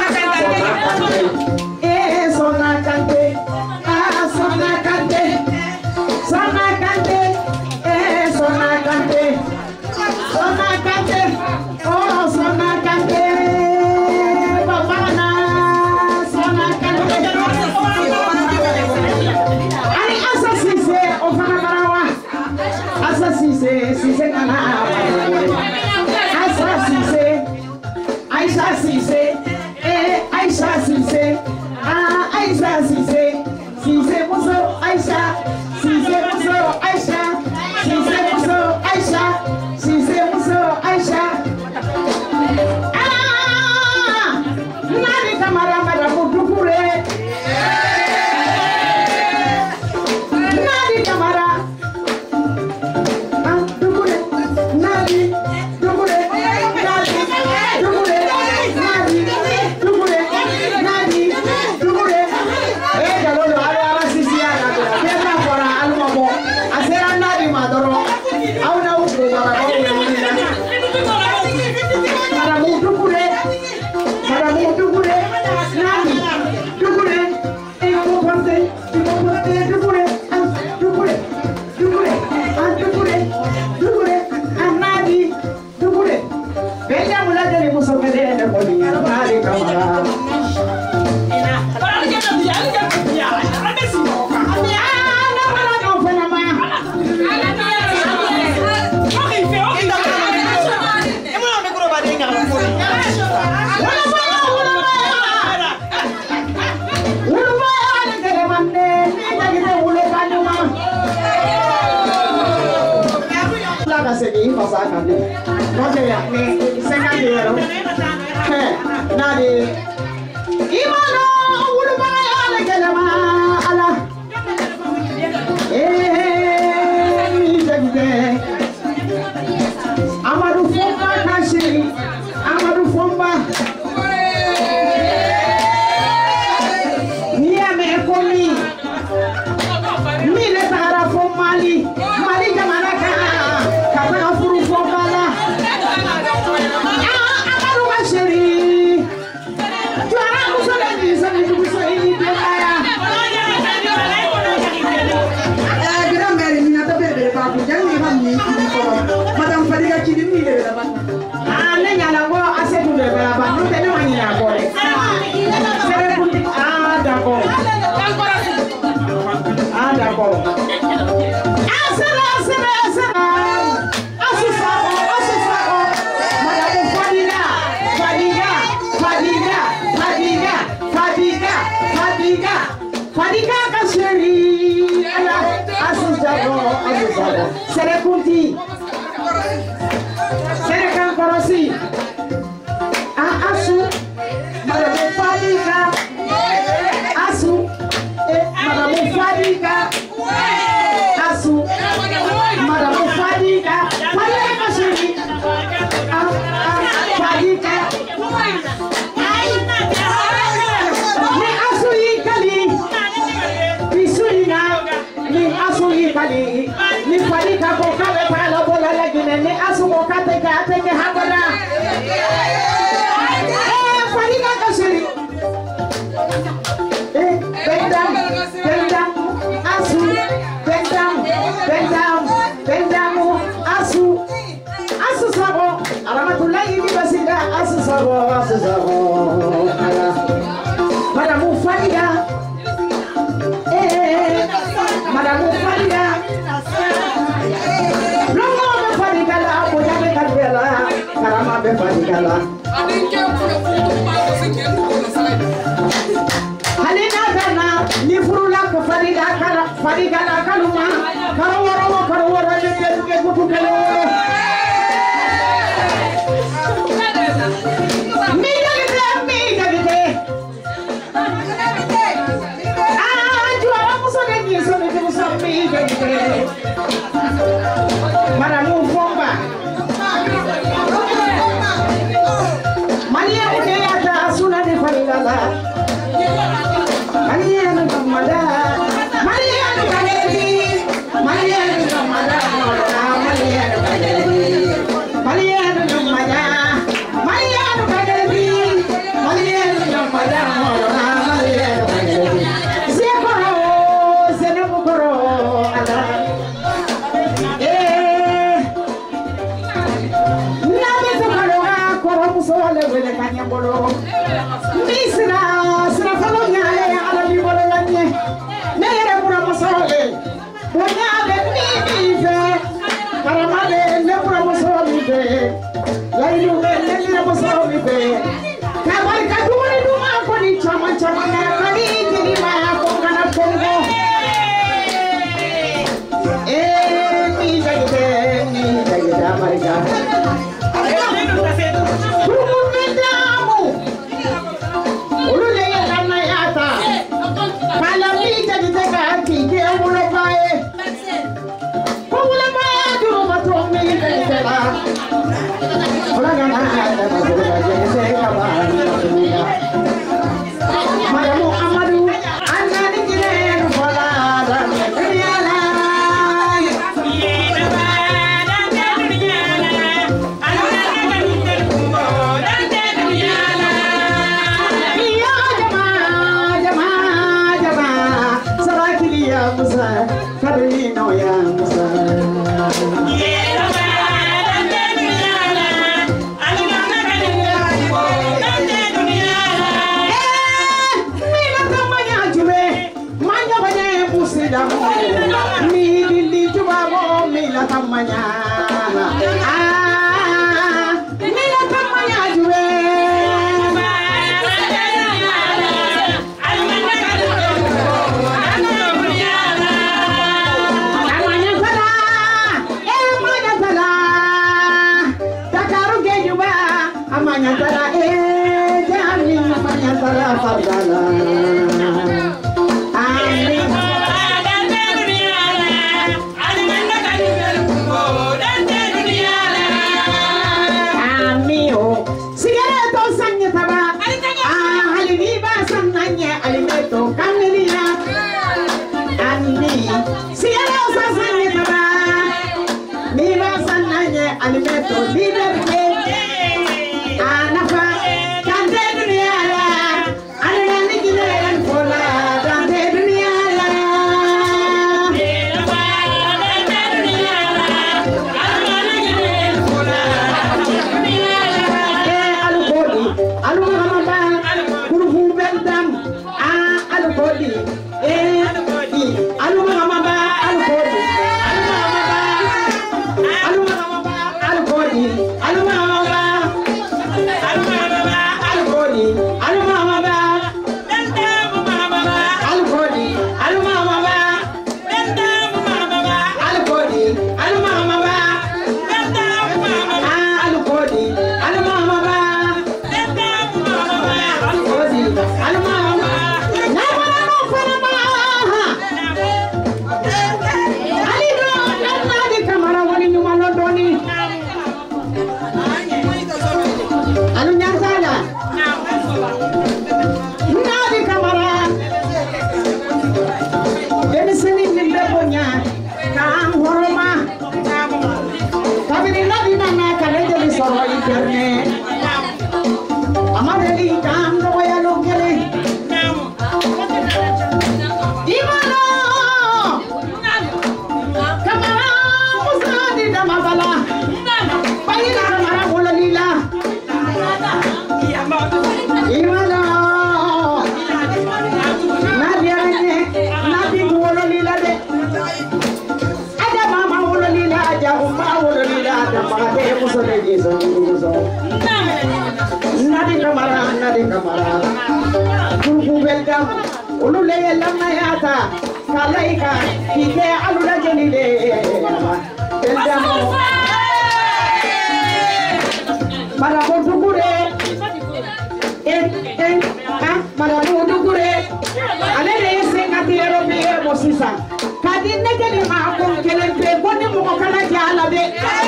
Anafa, can't de kamara kuku beldam ulule lamna yata kalaika kike alula jenile beldam marabu dugure marabu dugure ale de sengati erobiye mosisa kadinne kele ma ko kele pe bonni mo ko kala jala be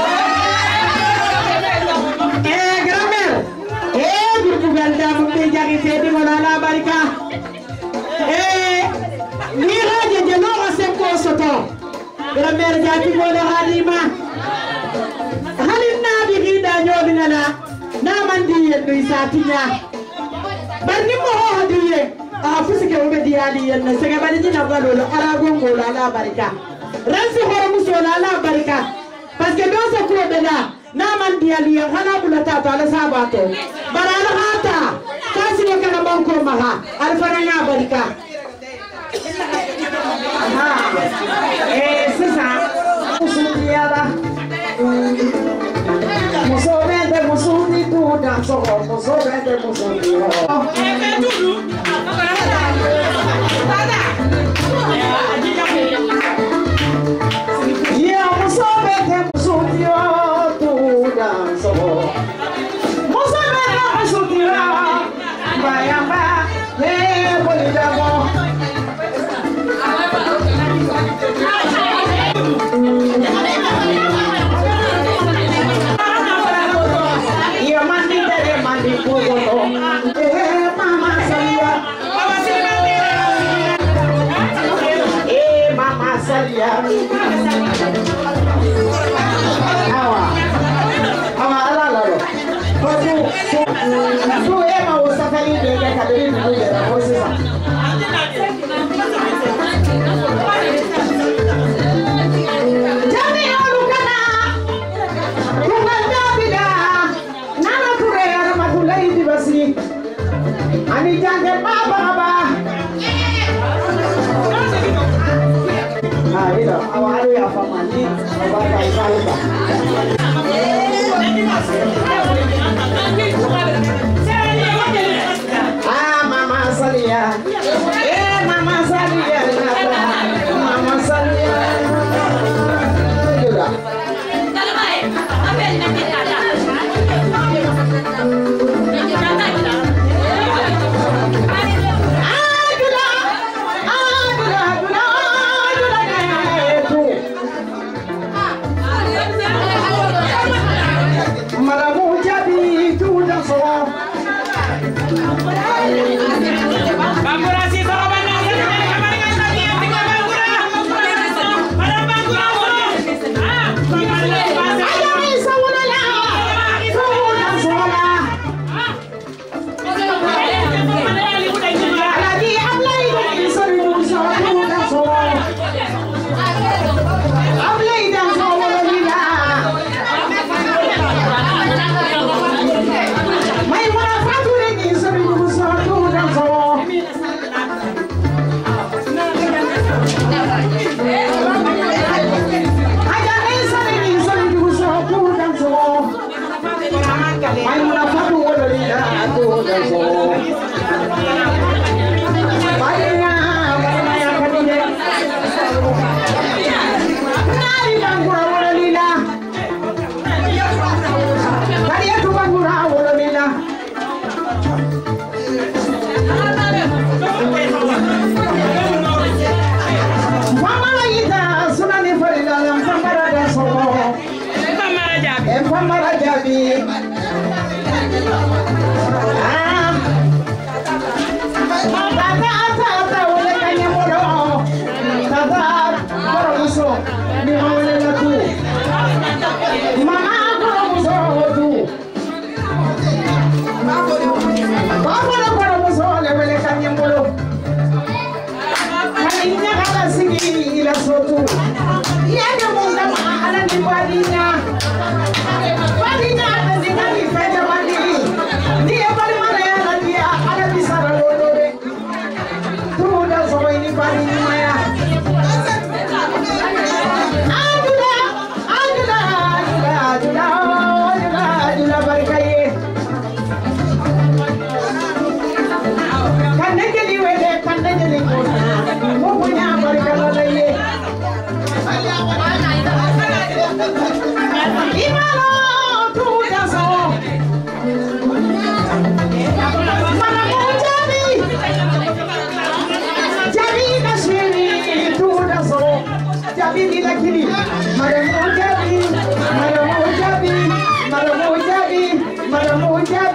Beldam be jagi tedi wala barika ni raje je no ko soto grand-mère jati gole halima halina bi gida nyobina na mandi yendu isatinya barni mo hadiye fusike o be diali yenna sega bari dina galo ala gongo la barika ransi horo muso la barika parce que dans ce club là na mandi ali hala bulata to ala sabato barala hata kasi ne kana banko maha alfaranya barika sisa musutiara musovende musuti tuda soko musovende musuti yeah musovende musuti tuda soko musovende musuti bayamba bolidamo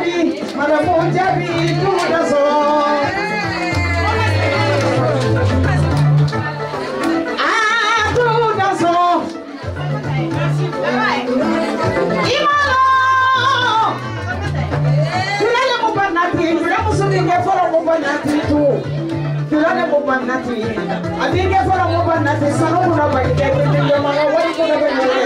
jabi, madamu jabi, tuda so. Ah, tuda so. Imalo. Tulale mubanati, tulamu suninge folo mubanati tu. Tulale mubanati, abinge folo mubanati, sanu kuna baike, kutinge mama wali kuna baike.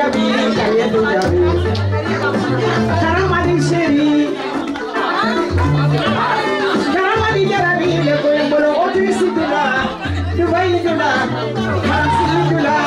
jabi kariyetu jabi karamadi sheri karamadi jarabi le koy bolo otrisi dula dubai dula hansi dula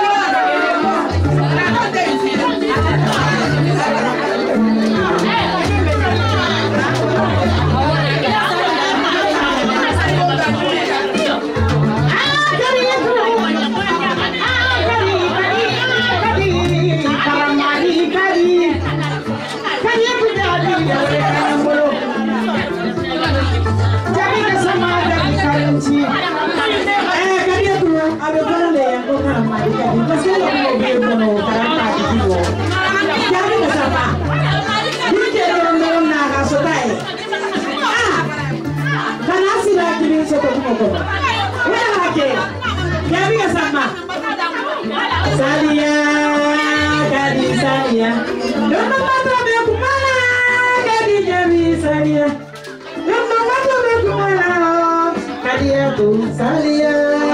Salia, Kadi Salia, don't matter me kumala, Kadi Javi Salia, don't matter me kumala, Kadi Abu Salia.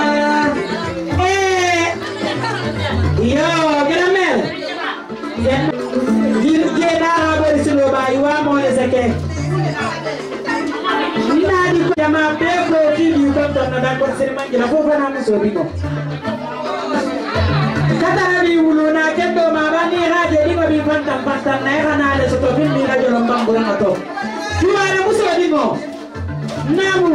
Yo, Gramel, Jena Bersilo Baywa Moneseke. Nadi Jama Beko Kidi Doctor Nadako Sermangila Fofana Musobino. Katari uluna kendo mabani haje lima bifantam pantam na kana ale soto filmi na jolo mbambo na to tuare muso dingo namu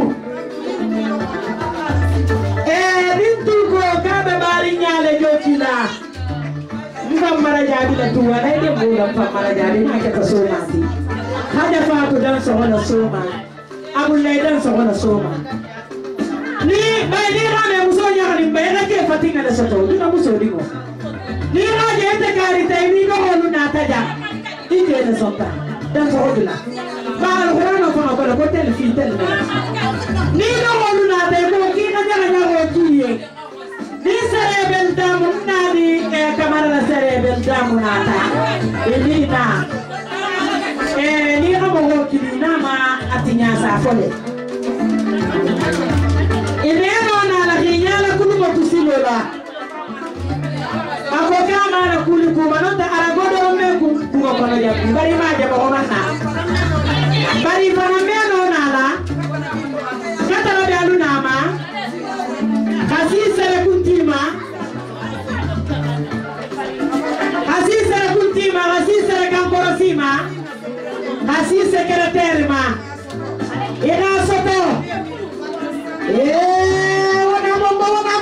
bintu ko kabe bari nyale jotila ngam mara jadi la tuwa na ide mbura pam mara jadi na keta soma ti haja fa to dan so wala soma abul laidan so wala soma ni bay ni rame muso nyari bay na ke fatinga da soto dina muso dingo ni raje ete kari tay ni go holu na taja ite na sota dan so hodula ba al qur'ano fa ba ko tel fi tel ni go holu na tay ko ki na jara nyaro kiye ni cerebel damu na di kamara na cerebel damu na ta ni na ni go mo ki na ma atinya sa fole ine no na la hinyala kulu mo tusilola Aboga mana kuli kumanota aragodo meku kugo kono ya bari maje ba ona bari bana meno nala kata no dalu nama hasisere kuntima hasisere kankorosima hasisere terma ina soto wana bombo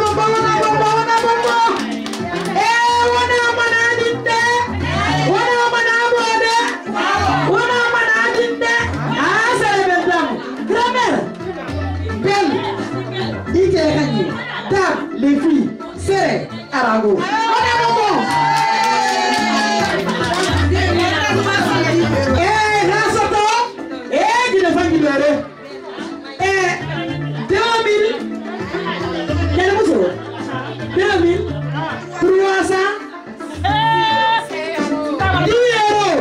les filles, c'est Arago. On est bon. Rassoto, qui ne fait libérer. 2000, quel est 2300 10 euros.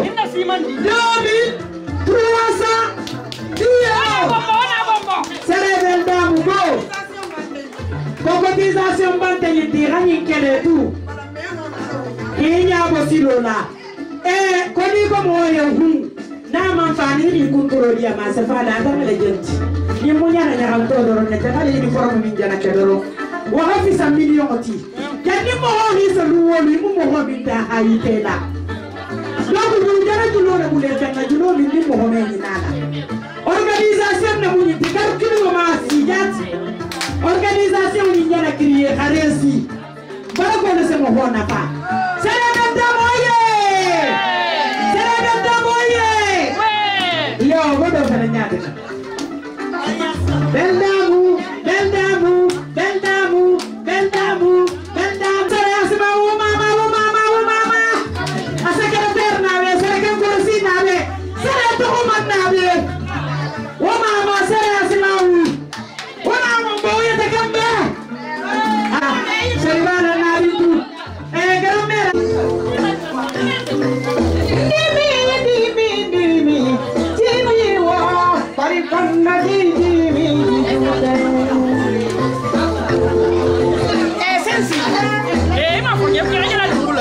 2300 10 euros. C'est les vendeurs beaux. Cotisation bante yitirani kele tu kinya bosilona koni ko moyo hu na manfani ni kuntoro dia ma se fa da ta le jenti ni munya na nyara to doro ne ta ni forum min jana kedoro wa hafi sa million oti kani mo ho ni so luwo ni mo ho bi ta ayitela donc ñu jara ci lolu bu le tan ju lolu ni mo ho me ni nana organisation na mu ni tikar kilo ma si jati organisation ni nyana crier a réussi bara ko ne se mo hona pa Serebenta moye yo godo fa na nyaade bendamu sare asma wo mama asakara terna we sare kan ko si na we sare to man na we wo mama sare asma wo mama boye te kambe sare bana na bitu garamera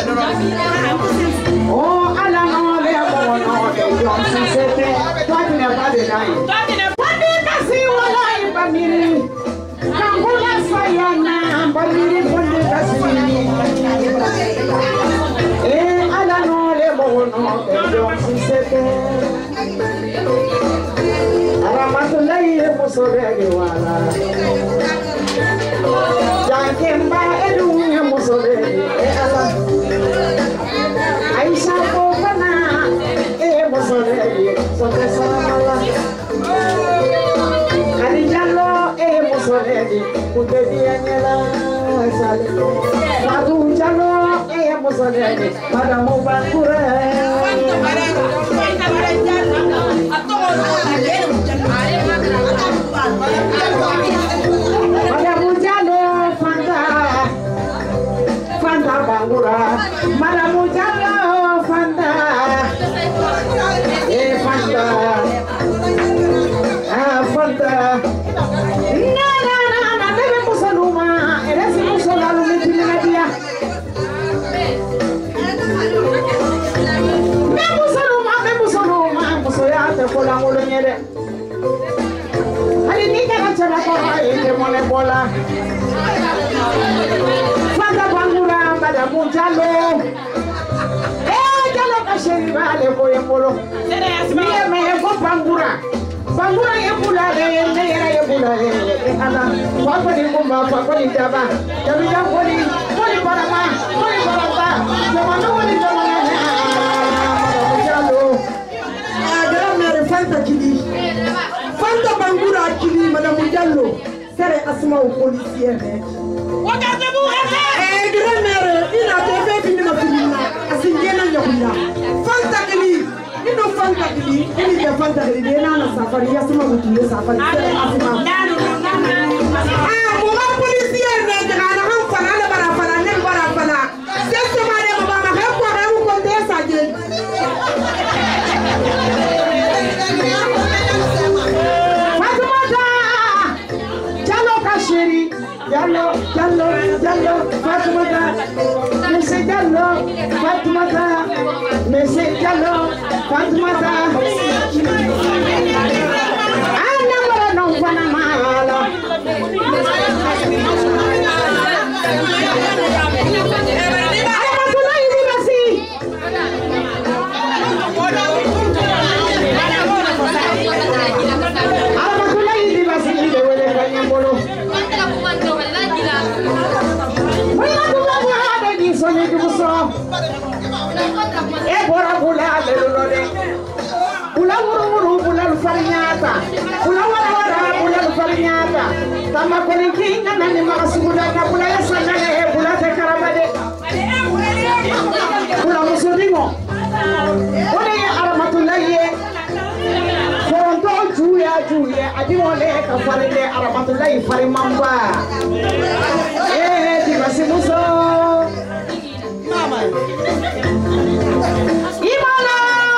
Oh, ala no le amo no de John Sete. Toi tu n'es pas de naïf. Pandi kasi wala ibamiri. Kangula sayana bamiri pandi kasi. Ala no le amo no de John Sete. Aramatulai musorege wala. Jakemba edunya musorege ala. Aisha kofana musorege sote samala. Kadijalo musorege kutedi anyela salito. Madu jalo musorege madamu bakure. Madamu jalo fanta bangura. Madamu jalo fanta fanta. Na debe musaluma. Eres musolalu mitina dia. Me musaluma musoya te kola ngolo nyere. Ali ni kana chana kwa ende mole bola. Fanta bangura madamu jalo. Jalo kasheri vale koye molo. Miye me ko bangura. Bangura yebula le nera yebula le. Ala wako ni kumba wako ni daba. Jabi jangoli koli barama. Jamano wali jamana. Jalo. Agara mere fanta kidi. Fanta bangura kidi madamu jalo. Sere asma au policier. Regardez-vous grand-mère, il a fait finir ma fille. Asingena nyakunda. Fanta kidi. Ino fanta kidi. Ini dia fanta kidi. Dia na safari ya sima mutule safari. Sere asma. Mama policier ne jana han fana le barafana ne barafana. C'est ma ne mama ha ko ha ko konde saje. Fatumata. Jalo kashiri. Jalo Fatumata. Monsieur Jalo Fatumata. Monsieur Jalo Fatumata. Ana mara no fana mala. Aramatulai dibasi. Aramatulai dibasi de wele kanyambolo. Bora bula lelolode. Bula wuru bula farinyata. Bula wara bula farinyata. Tama koni kinga nani makasumuda na bula yasana bula te karabade. Bula musudimo. Ole Aramatulai. Foronto juya adimole ka farinde Aramatulai farimamba. Dibasi muso. Imala!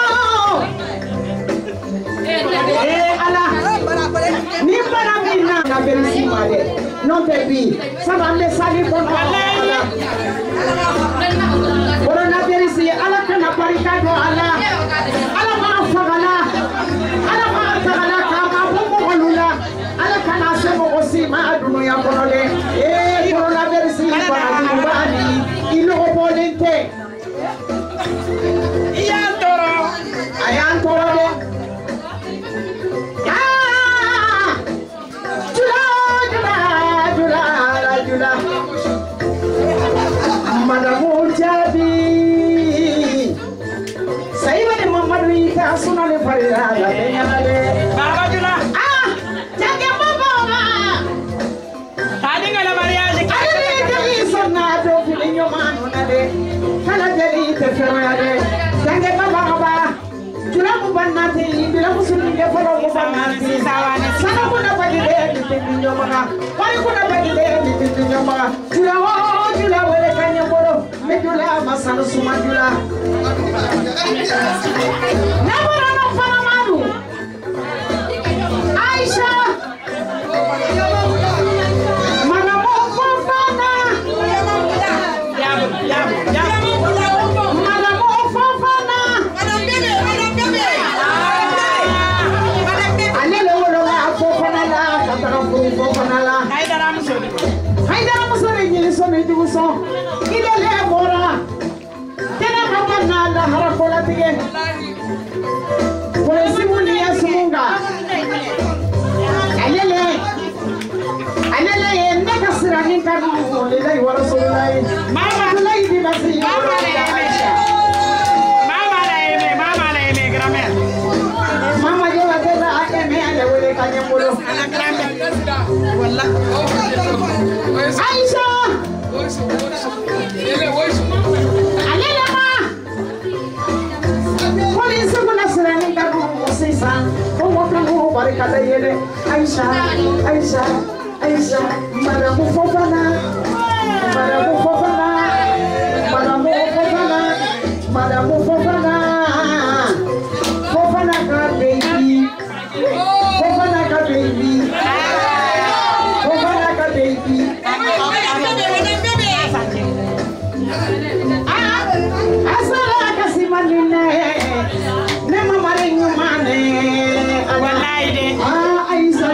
Ala! Ni para mina na berisima de. Non te bi. Sama me sali bon ala. Ora na berisi ala kana parikado ala. Ala ma fagala. Ala ma tagala kama bomo holula. Ala kana semo osima aduno ya konole. Ora na berisi para dubani. Ilo bolente. Ayan toro de. Jula. Madamu jabi. Saiba de mamadu ita suna le farira la benyale. Baba Jula. Jangan baba. Tadi ngala mariage. Ada jadi sona do filinyo manu nade. Kala jadi te ferade. Jangan baba. Jula kubanati, bila musulinge folo kubanati. Sana kuna padile bitinyo maka. Wali kuna padile bitinyo maka. Jula wele kanya boro. Medula masano suma jula. Namora no fana madu. Aisha. Mana mo fana. Ya. soni juguso ilele bora kena mama na la harakola tige kwa simuni ya sumunga alele neka sirani kanu lelai wa rasulullah mama lelai di basi mama la eme gramel mama yo la tela eme ale wele kanyamolo ala gramel wala Aisha alele ma polisi kuna sirani kanu sisa como kanu barikada yele Aisha Madame Fofana ka baby asala kasimanine ne mamare nyumane awalaide Aisha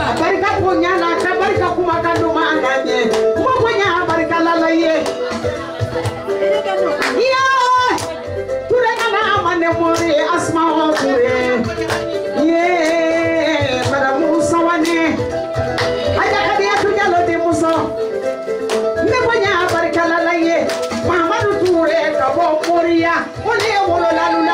barika punya na barika kuma kandu manganye mo punya barika lalaye Ture kana mane mori asma ture. Madam Musa wane. Aja kadia tujalo di Musa. Ne bonya barikala laye. Muhammadu ture kabo moria. Ole wolo lalula.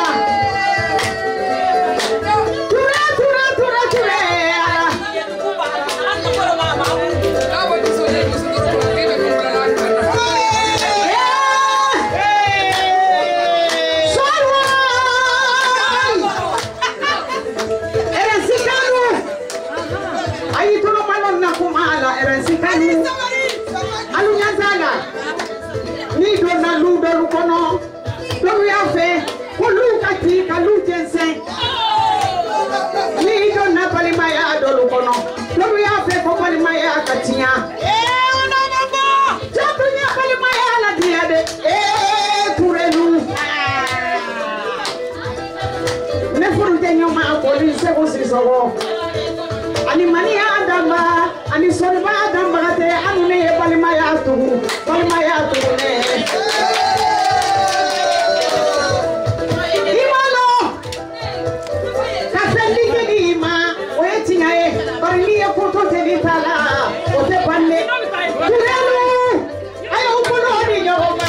Ani mani adama ani sorba adama te anune balimaya tu ne imalo kaseli kelima oyetinga e bariya koto te vitala o te panne kurelu ayo kono ni nyoma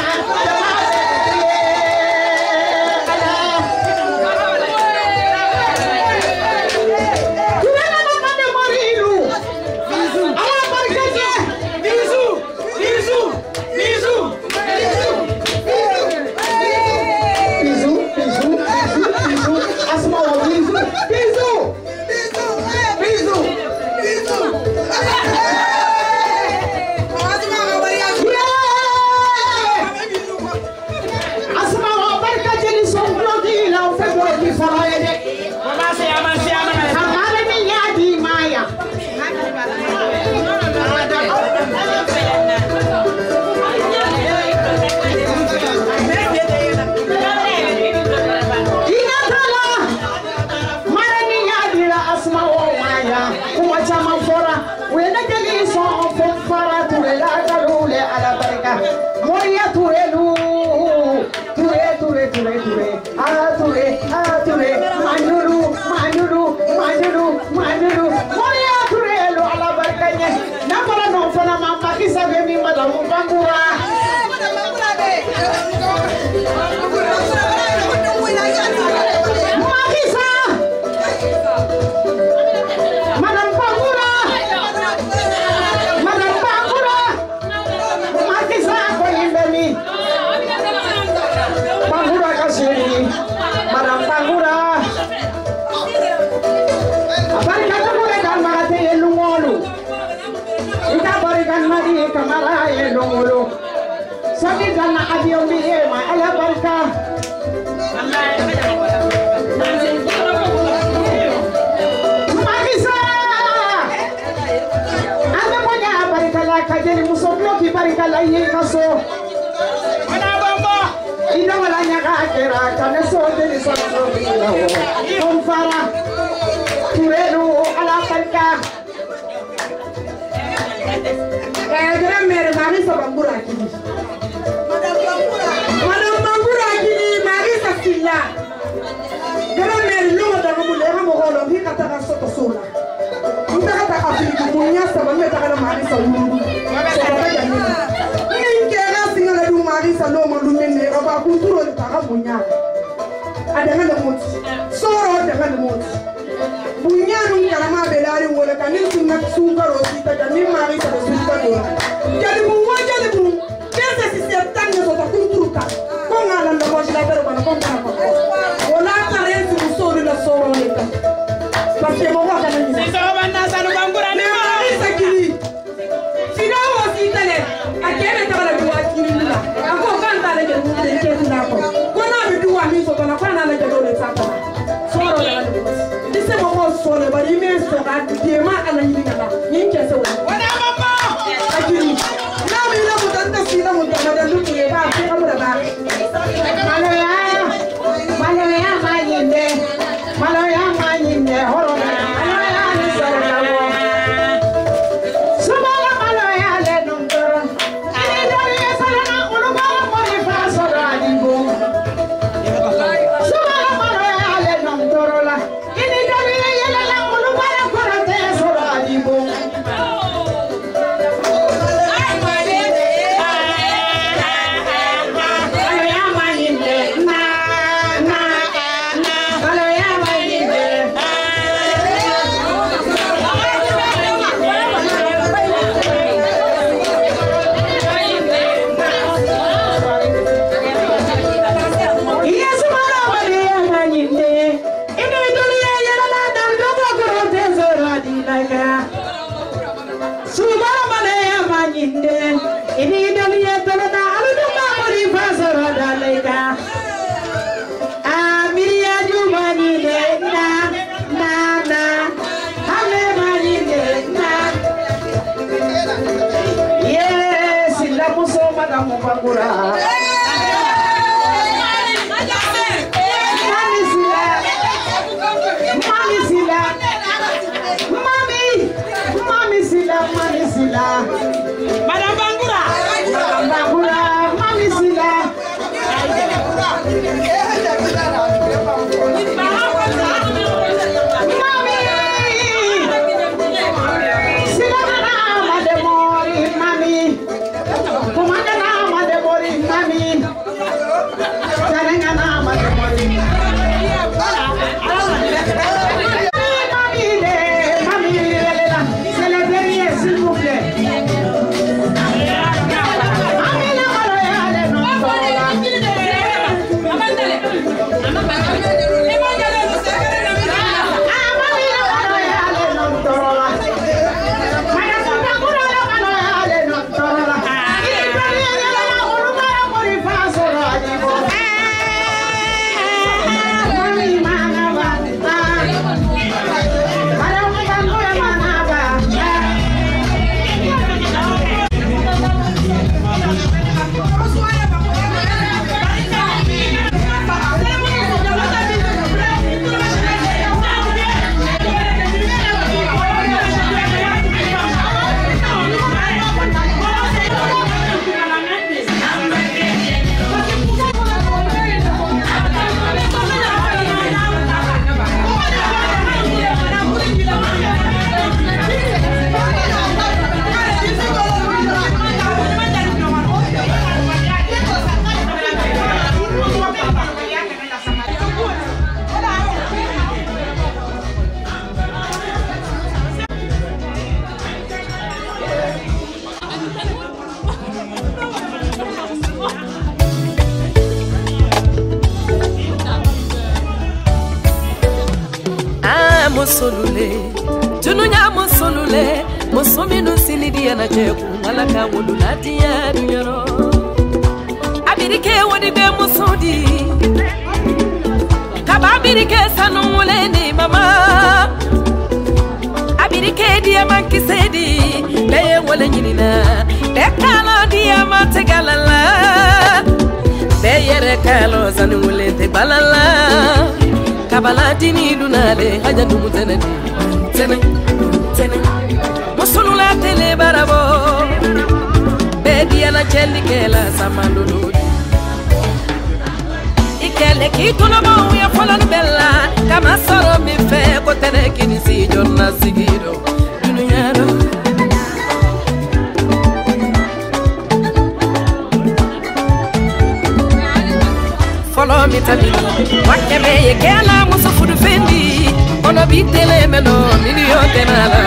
Sumala malo ya le num bangura. Mami Sila. Madam Bangura. Mami Sila. Musolule, tununya musolule, musuminu sinidia na jeku, malaka wululatia dunyaro. Abirike wadi be musodi, kaba abirike sanumuleni mama. Abirike dia mankisedi, leye wale nyinina, dekala dia mategalala, beyere kalo sanumulente balala. Kabala dini lunale haja dumu tene musulula tele barabo bedi ana chendi kela samandulu ikele kitulo bo ya folon bella kama soro mi fe ko tene kini si jonna sigido dunyaro follow me tabi wakebe ye kela muso fudu fendi ono bitele meno miliyo tenala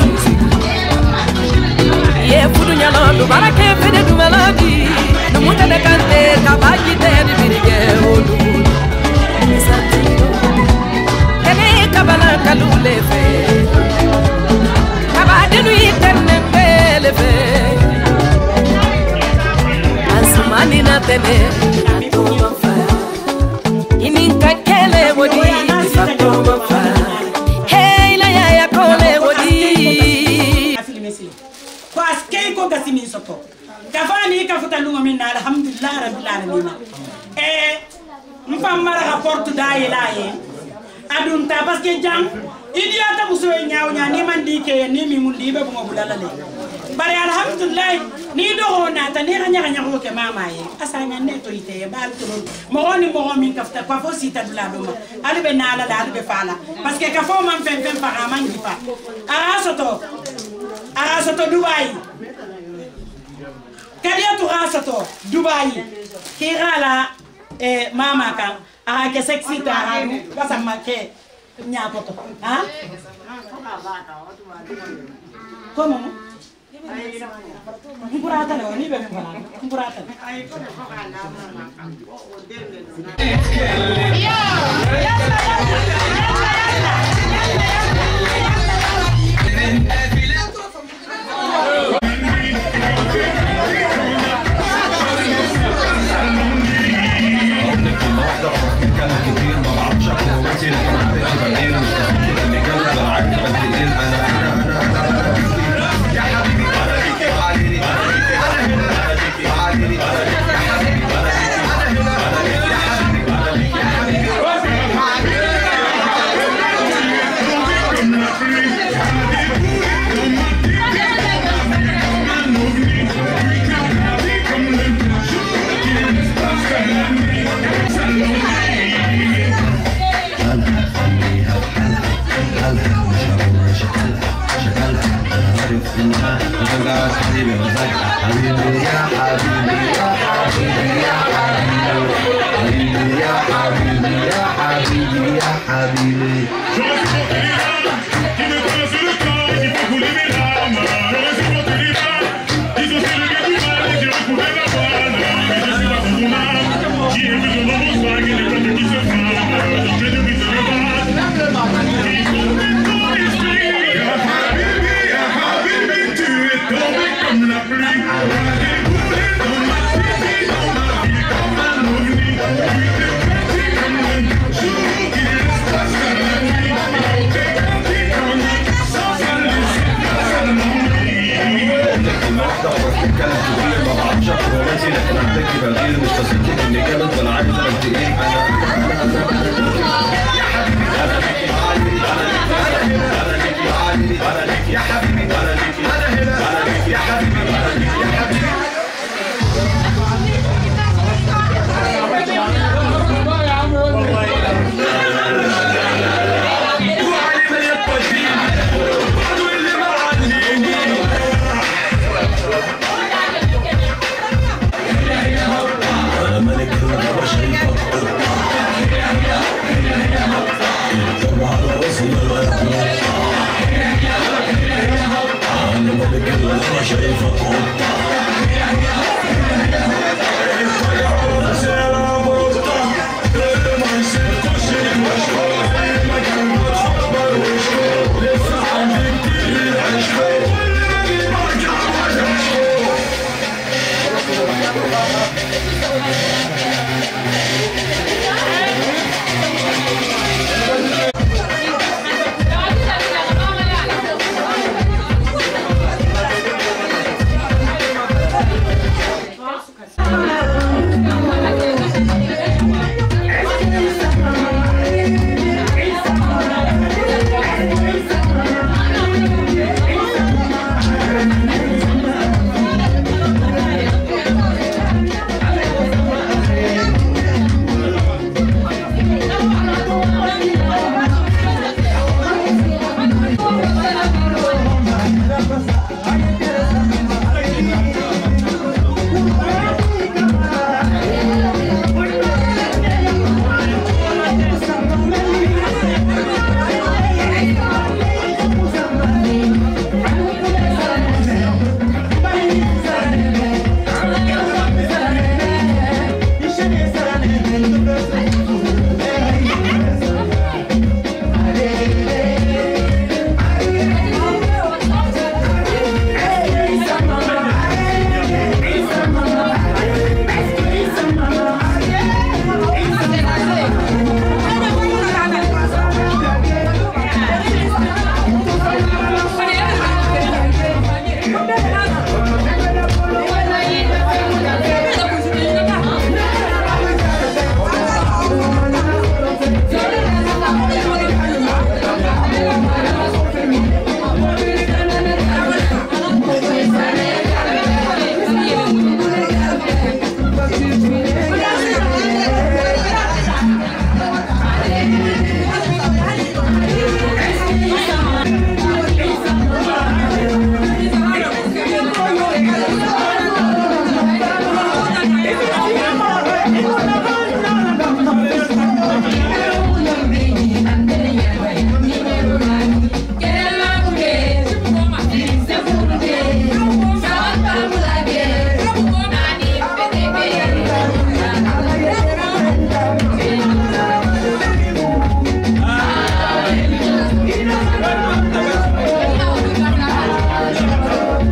ye fudu nyalo du barake fede du melodi du mutade kante kabaji de birige olu kene kabala kalule fe kabade nu itenne bele fe asmani na tene kafani ka futa lunga minna alhamdulillah rabbil alamin mfamara rapport dailaye adun ta parce que jang idiota muso nyaaw nya ni man dike ni mi mun dibe bu ngobulala le bari alhamdulillah ni do hona ta ni nya nya ko ke mama ye asanya ne to ite bal to mo min kafta pa fo sita dula do ma albe nala la albe fala parce que ka fo man fem para man di pa arasoto Dubai Kadia tu rasato Dubai kirala mama kan ke sexy ta haru basa make nyapoto ha como Mburata le ni be mbala mburata يا حبيبي حبيبي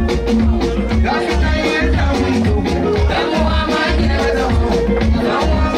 I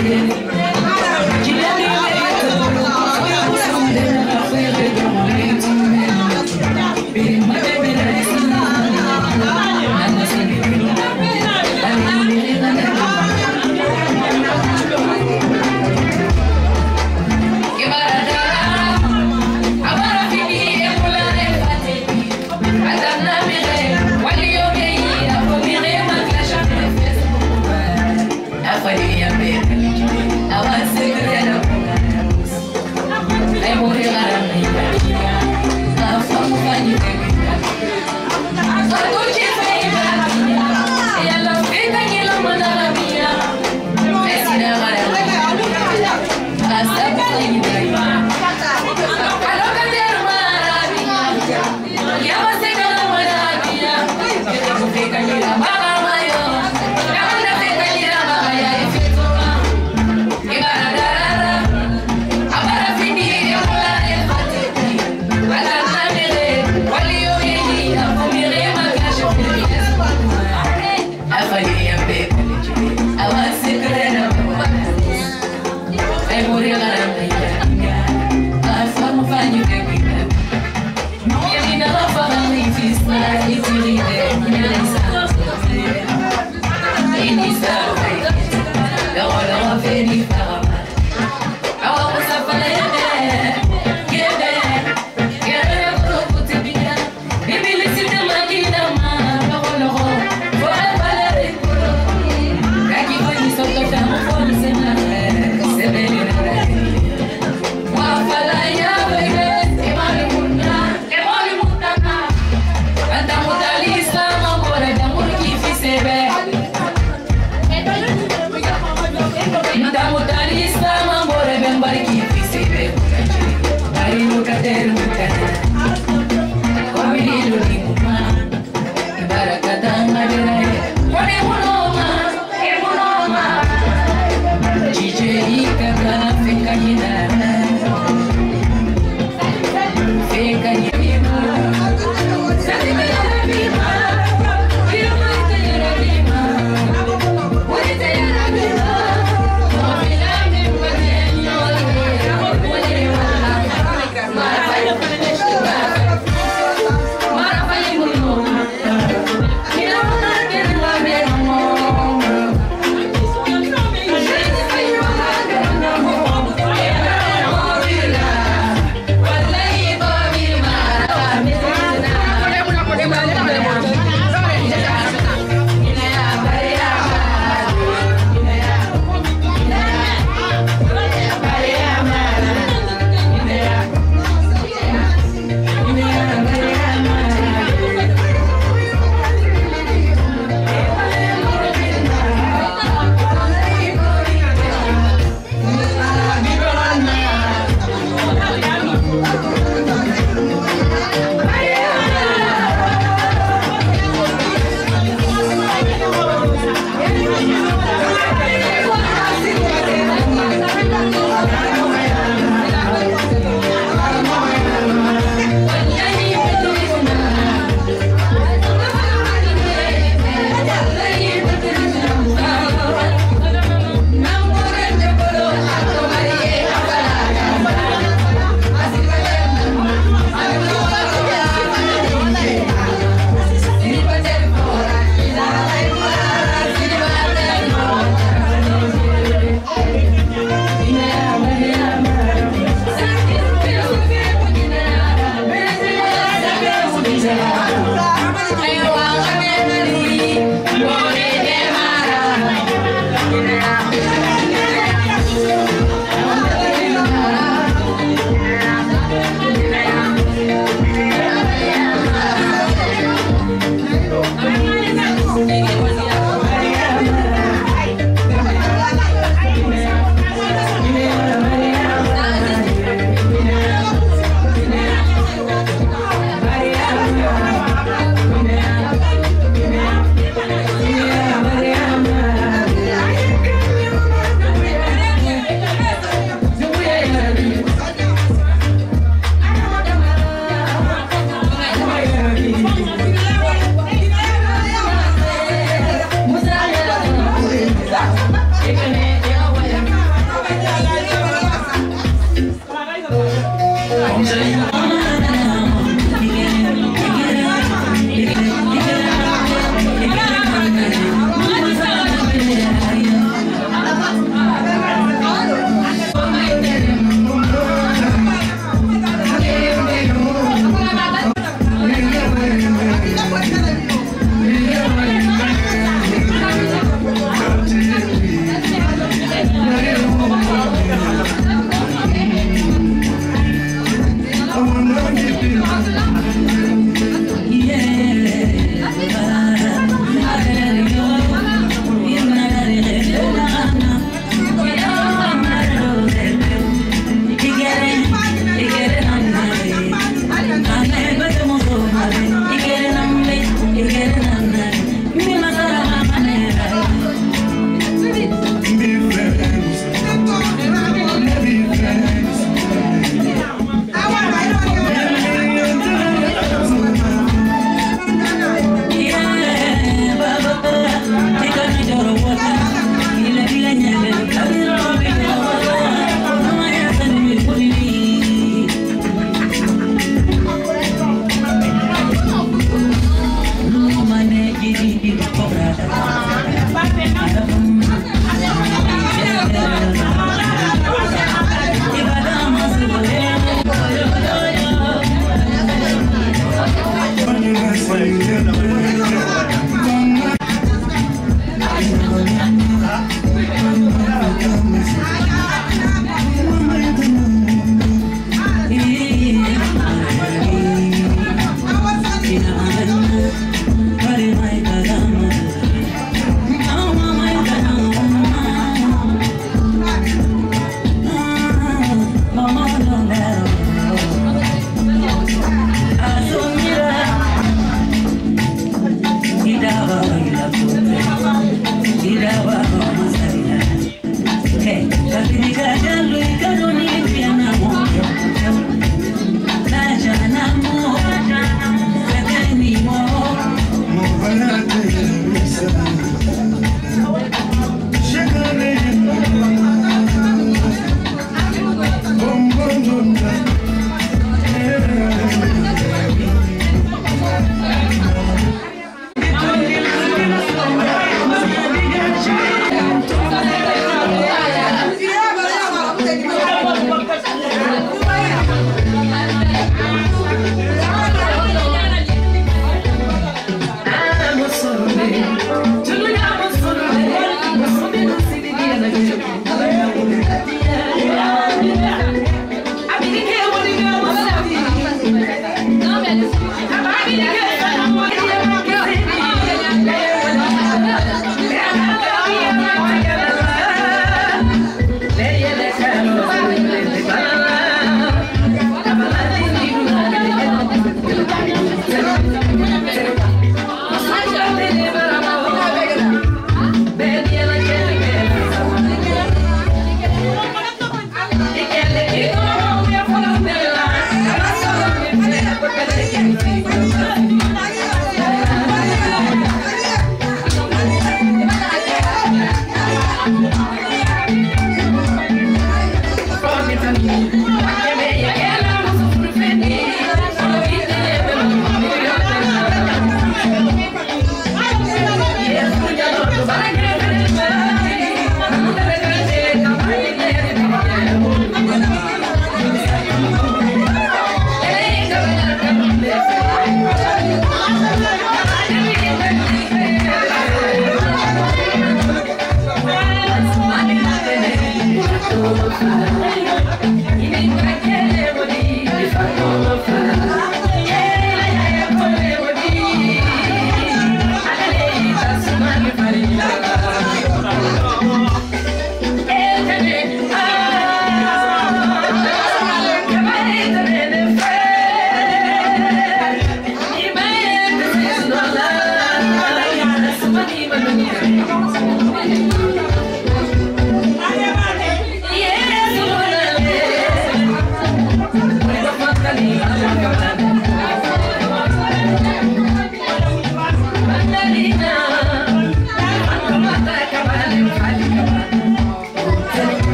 Muda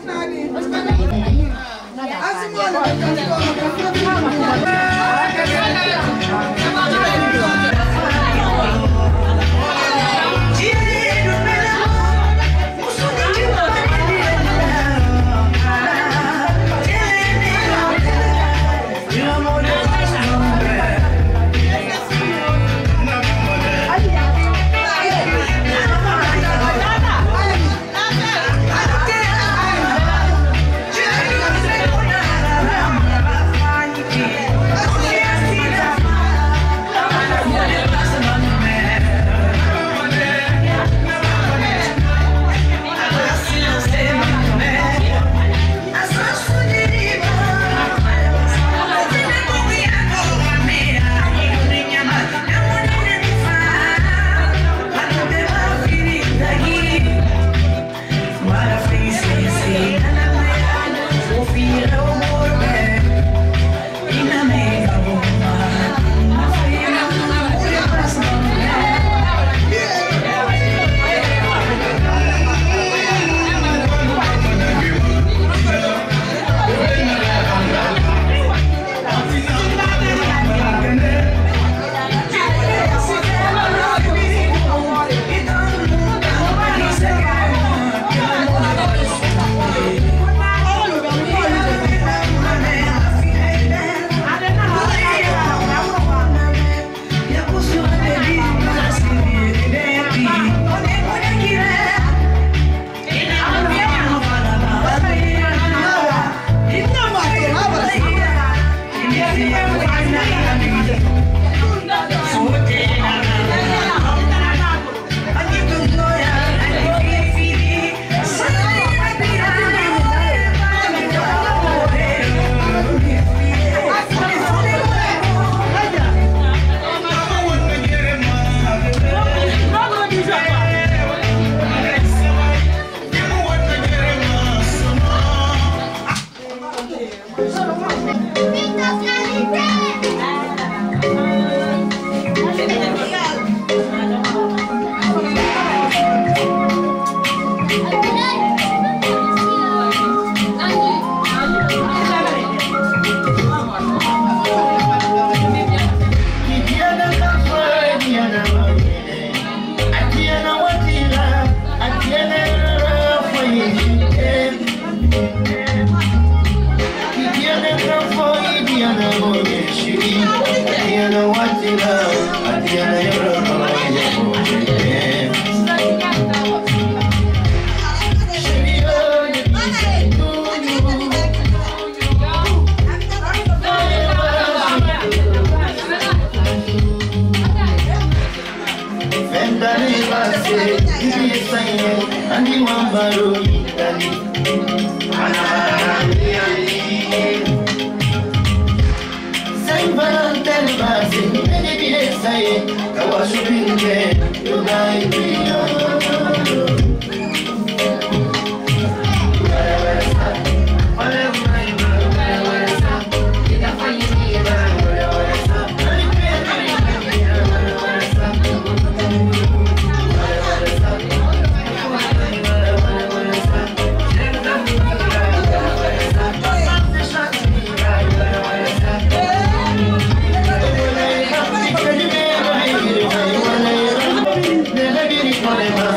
Never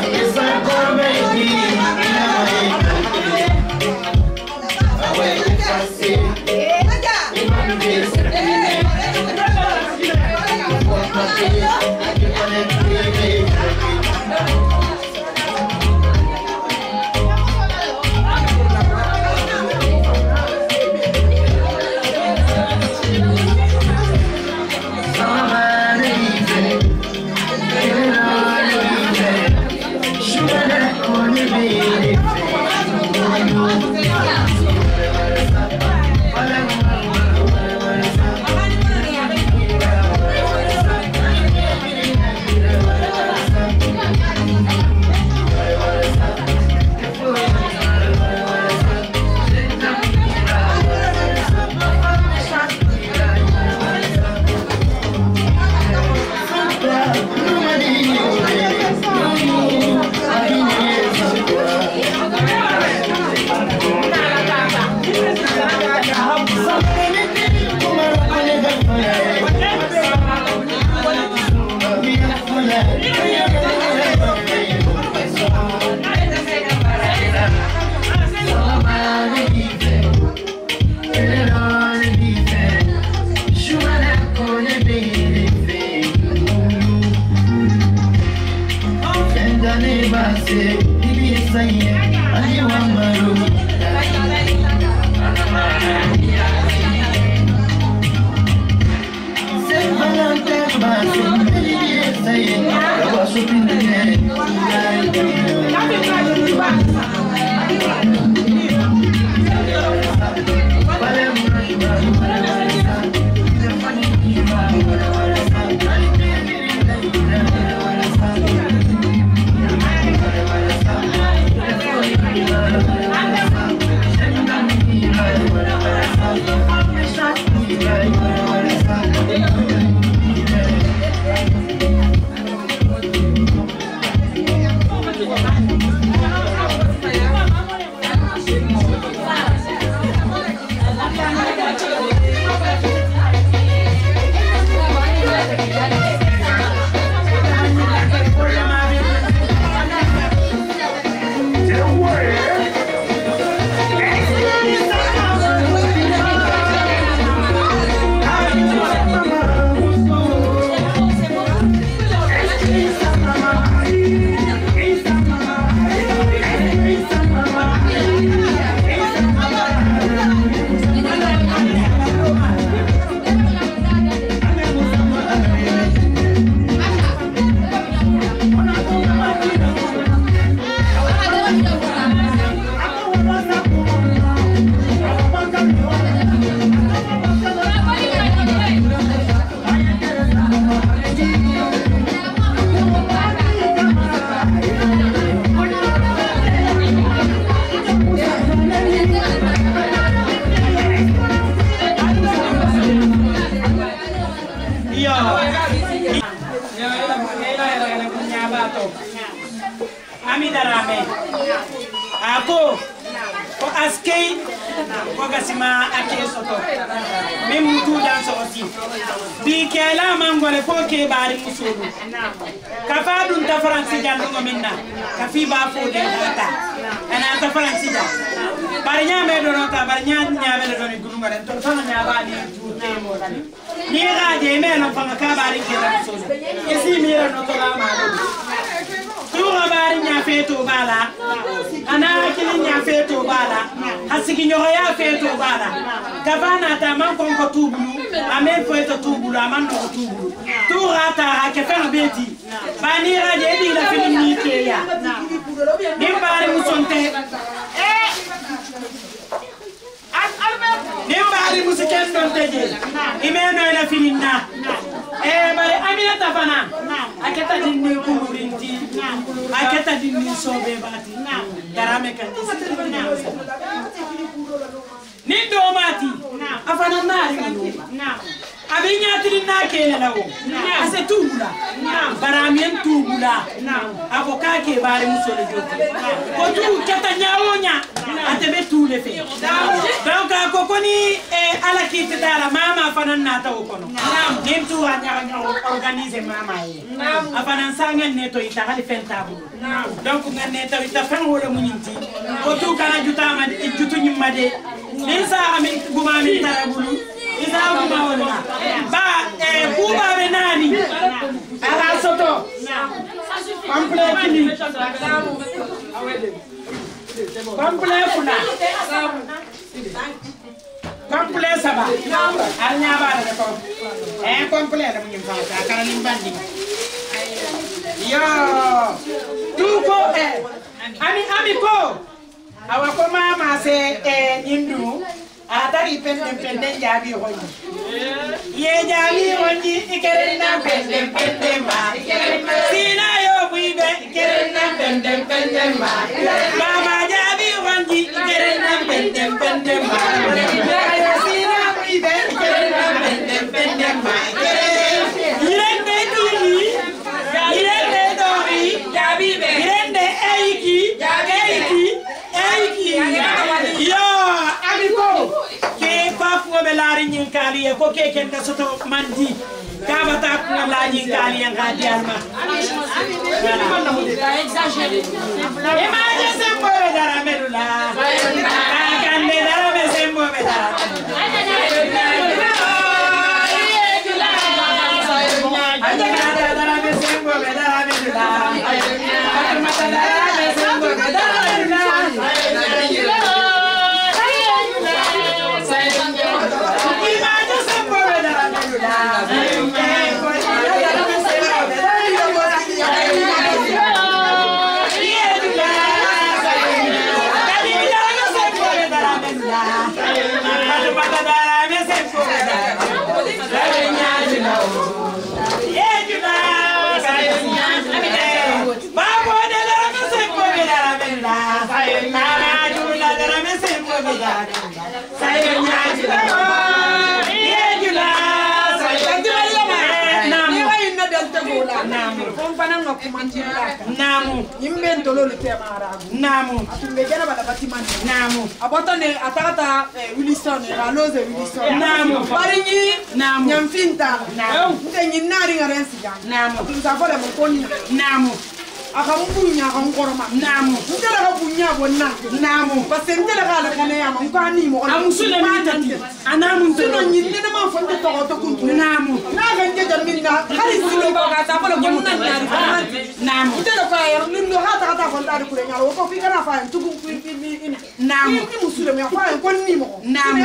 Ami Darame ako ko askei ko gasima ake soto même mutu dan so aussi bi kela mangole ko ke bari musulu ka fa dun ta faransi jallo ko minna ka fi ba fo de data ana ta faransi da bari nyame do nota bari nyame do ni gulunga den to fa nyaba ni jute mo dani ni raje me no fa ka bari ke da musulu isi mi no to la ma Tura bari nya feto bala ana akili nya feto bala hasiki nyoya ya feto bala gavana ta man kon ko tubulu amen feto tubulu aman no tubulu tura ta ke fa beti bani raje di la fini ni ke ya ni bari musonte ni bari musiken don teje imeno ina fininna bari amina tafana aketa dinni kulurinti aketa dinni sobe bati darame kan ni do mati afana nari abinya tilina kele lawo ase tubula baramien tubula avoka ke bari musole joti ko tu keta nyawonya atebe tule fe donc ko koni ala kiti dala mama fanan nata o kono nim tu anya organiser mama yi afana sangen neto ita hali fentabu donc ngan neto ita fan wala muninti ko tu kana jutama jutu nyimmade nisa amin guma min tarabulu isa guma wala ba kuba benani ala soto completely complet funa complet saba arnya ba da ko complet da mun fa ka kana lim bandi yo tu ko ami ko awa ko mama se nyindu atari pende jabi hoji ye jabi hoji ikerena pende ma sina yo buibe ikerena pende ma mama jabi hoji ikerena pende ma sina buibe ikerena pende ma irende duri irende dori jabi be irende eiki yo amiko ke pafu belari nyinkali ko ke ken da soto mandi ka bata ko la nyinkali en gadi alma e ma je sembo be dara medula kan be dara be sembo be dara be sembo be dara medula Namu imento lolu tema arabu namu atumbe jana bala batiman namu abotone atata Wilson raloze Wilson namu baringi namu nyamfinta namu ndenyi nari ngarensi jana namu tunzafole mkoni namu akamubunya akamkoroma namu ntela kabunya bonna namu basentela kala kana yama nkani mo amusule mitati anamu ntelo nyinde na mafonde to kuntu namu naga ngeja minna kali silo ka tapolo gonna nyari namu ntela fa ya nunno hata fonda kule nyalo ko fika na fa tugu namu ni musule me fa ko ni mo namu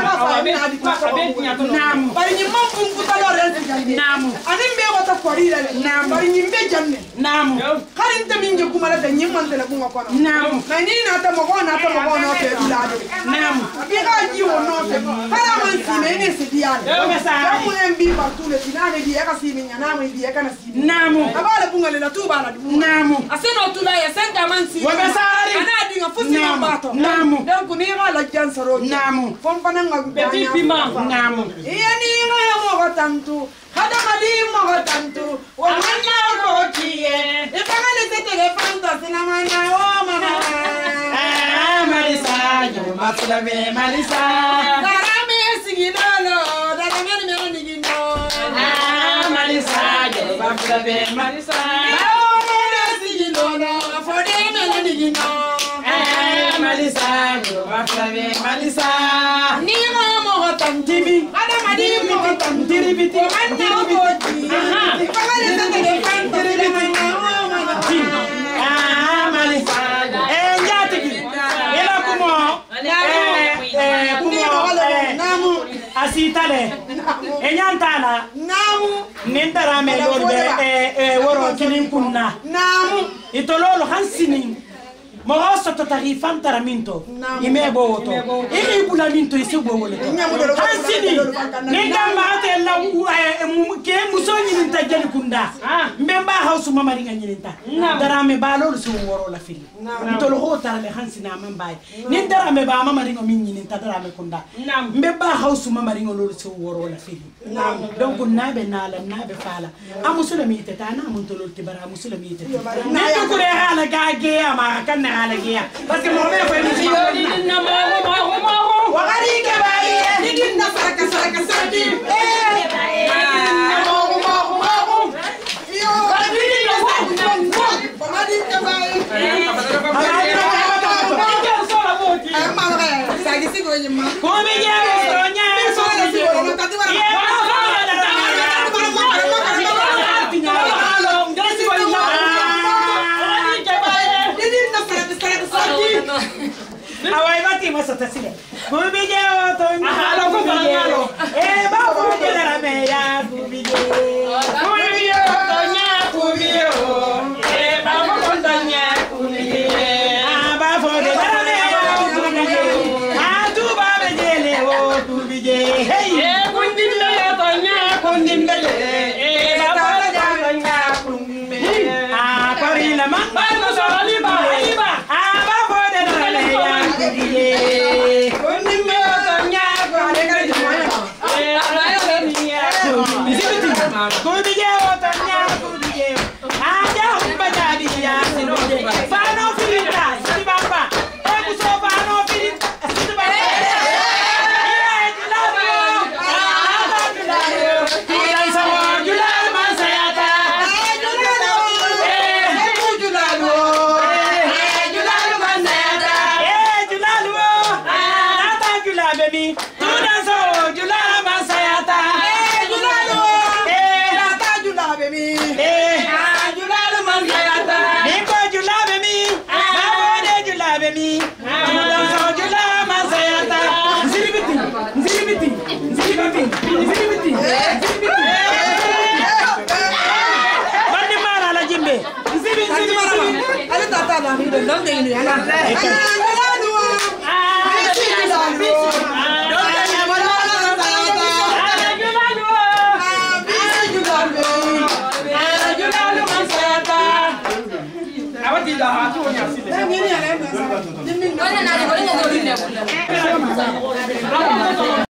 namu bari ni mambu nkutalo rensi jande namu ani mbe wata korira namu bari ni mbe janne namu kali mingi kumala da nyimman de la bunga kono namu kani na ta mo no te bilado namu bi ga ji wo no te para man si ne se diale o sa ko en bi ba tu le finale di eka si minya namu di eka na si namu abala bunga le la tu bala namu aseno tu la ya senta man si wo be sari ana di nga fusi na bato namu donc ni ga la jansaro namu fom pananga be pima namu yani nga mo ko tantu hada mali mo ko tantu wa manna ko kiye e pagale te fantasy na mana o mama Marisa yo mafula be Marisa darame sigidolo darame ni mero nigino Marisa yo mafula be Marisa darame sigidolo fode mero nigino Marisa yo mafula be Marisa ni mo tantimi ada madi mo tantiri biti manna ko ti pagale te fantasy na mana o mama asitale enyantana namu nindara me lolbe woro kilin kunna namu itololo hansini mo soto tarifan taraminto ime boto imi bulaminto isi bowole hansini ningamba atella ke musoni nintajeli kunda mbemba hausu mama ringa nyininta darame balol su woro la fili itolo hota le hansina mambay nin darame ba mama ringa min nyininta darame kunda mbemba hausu mama ringa lol su woro la fili donc nabe nala nabe fala amusulami teta na mun tolol tibara musulami teta ne ko re hala gage ama kan ala giya parce que mo me ko ni yo na ma wa gari ke baye digin na saraka sarki yo gari na saraka ma di ke baye sagi si go nyima ko me ya so nya so awai bati masa tasile kubije oto nyalo kubije ba kubije la meya kubije oto nya kubije ba kubije nya kubije ba fode la meya kubije tu ba bejele o kubije hey kundinde oto nya kundinde ba fode nya kubije pari la mamba no so liba ba fode la meya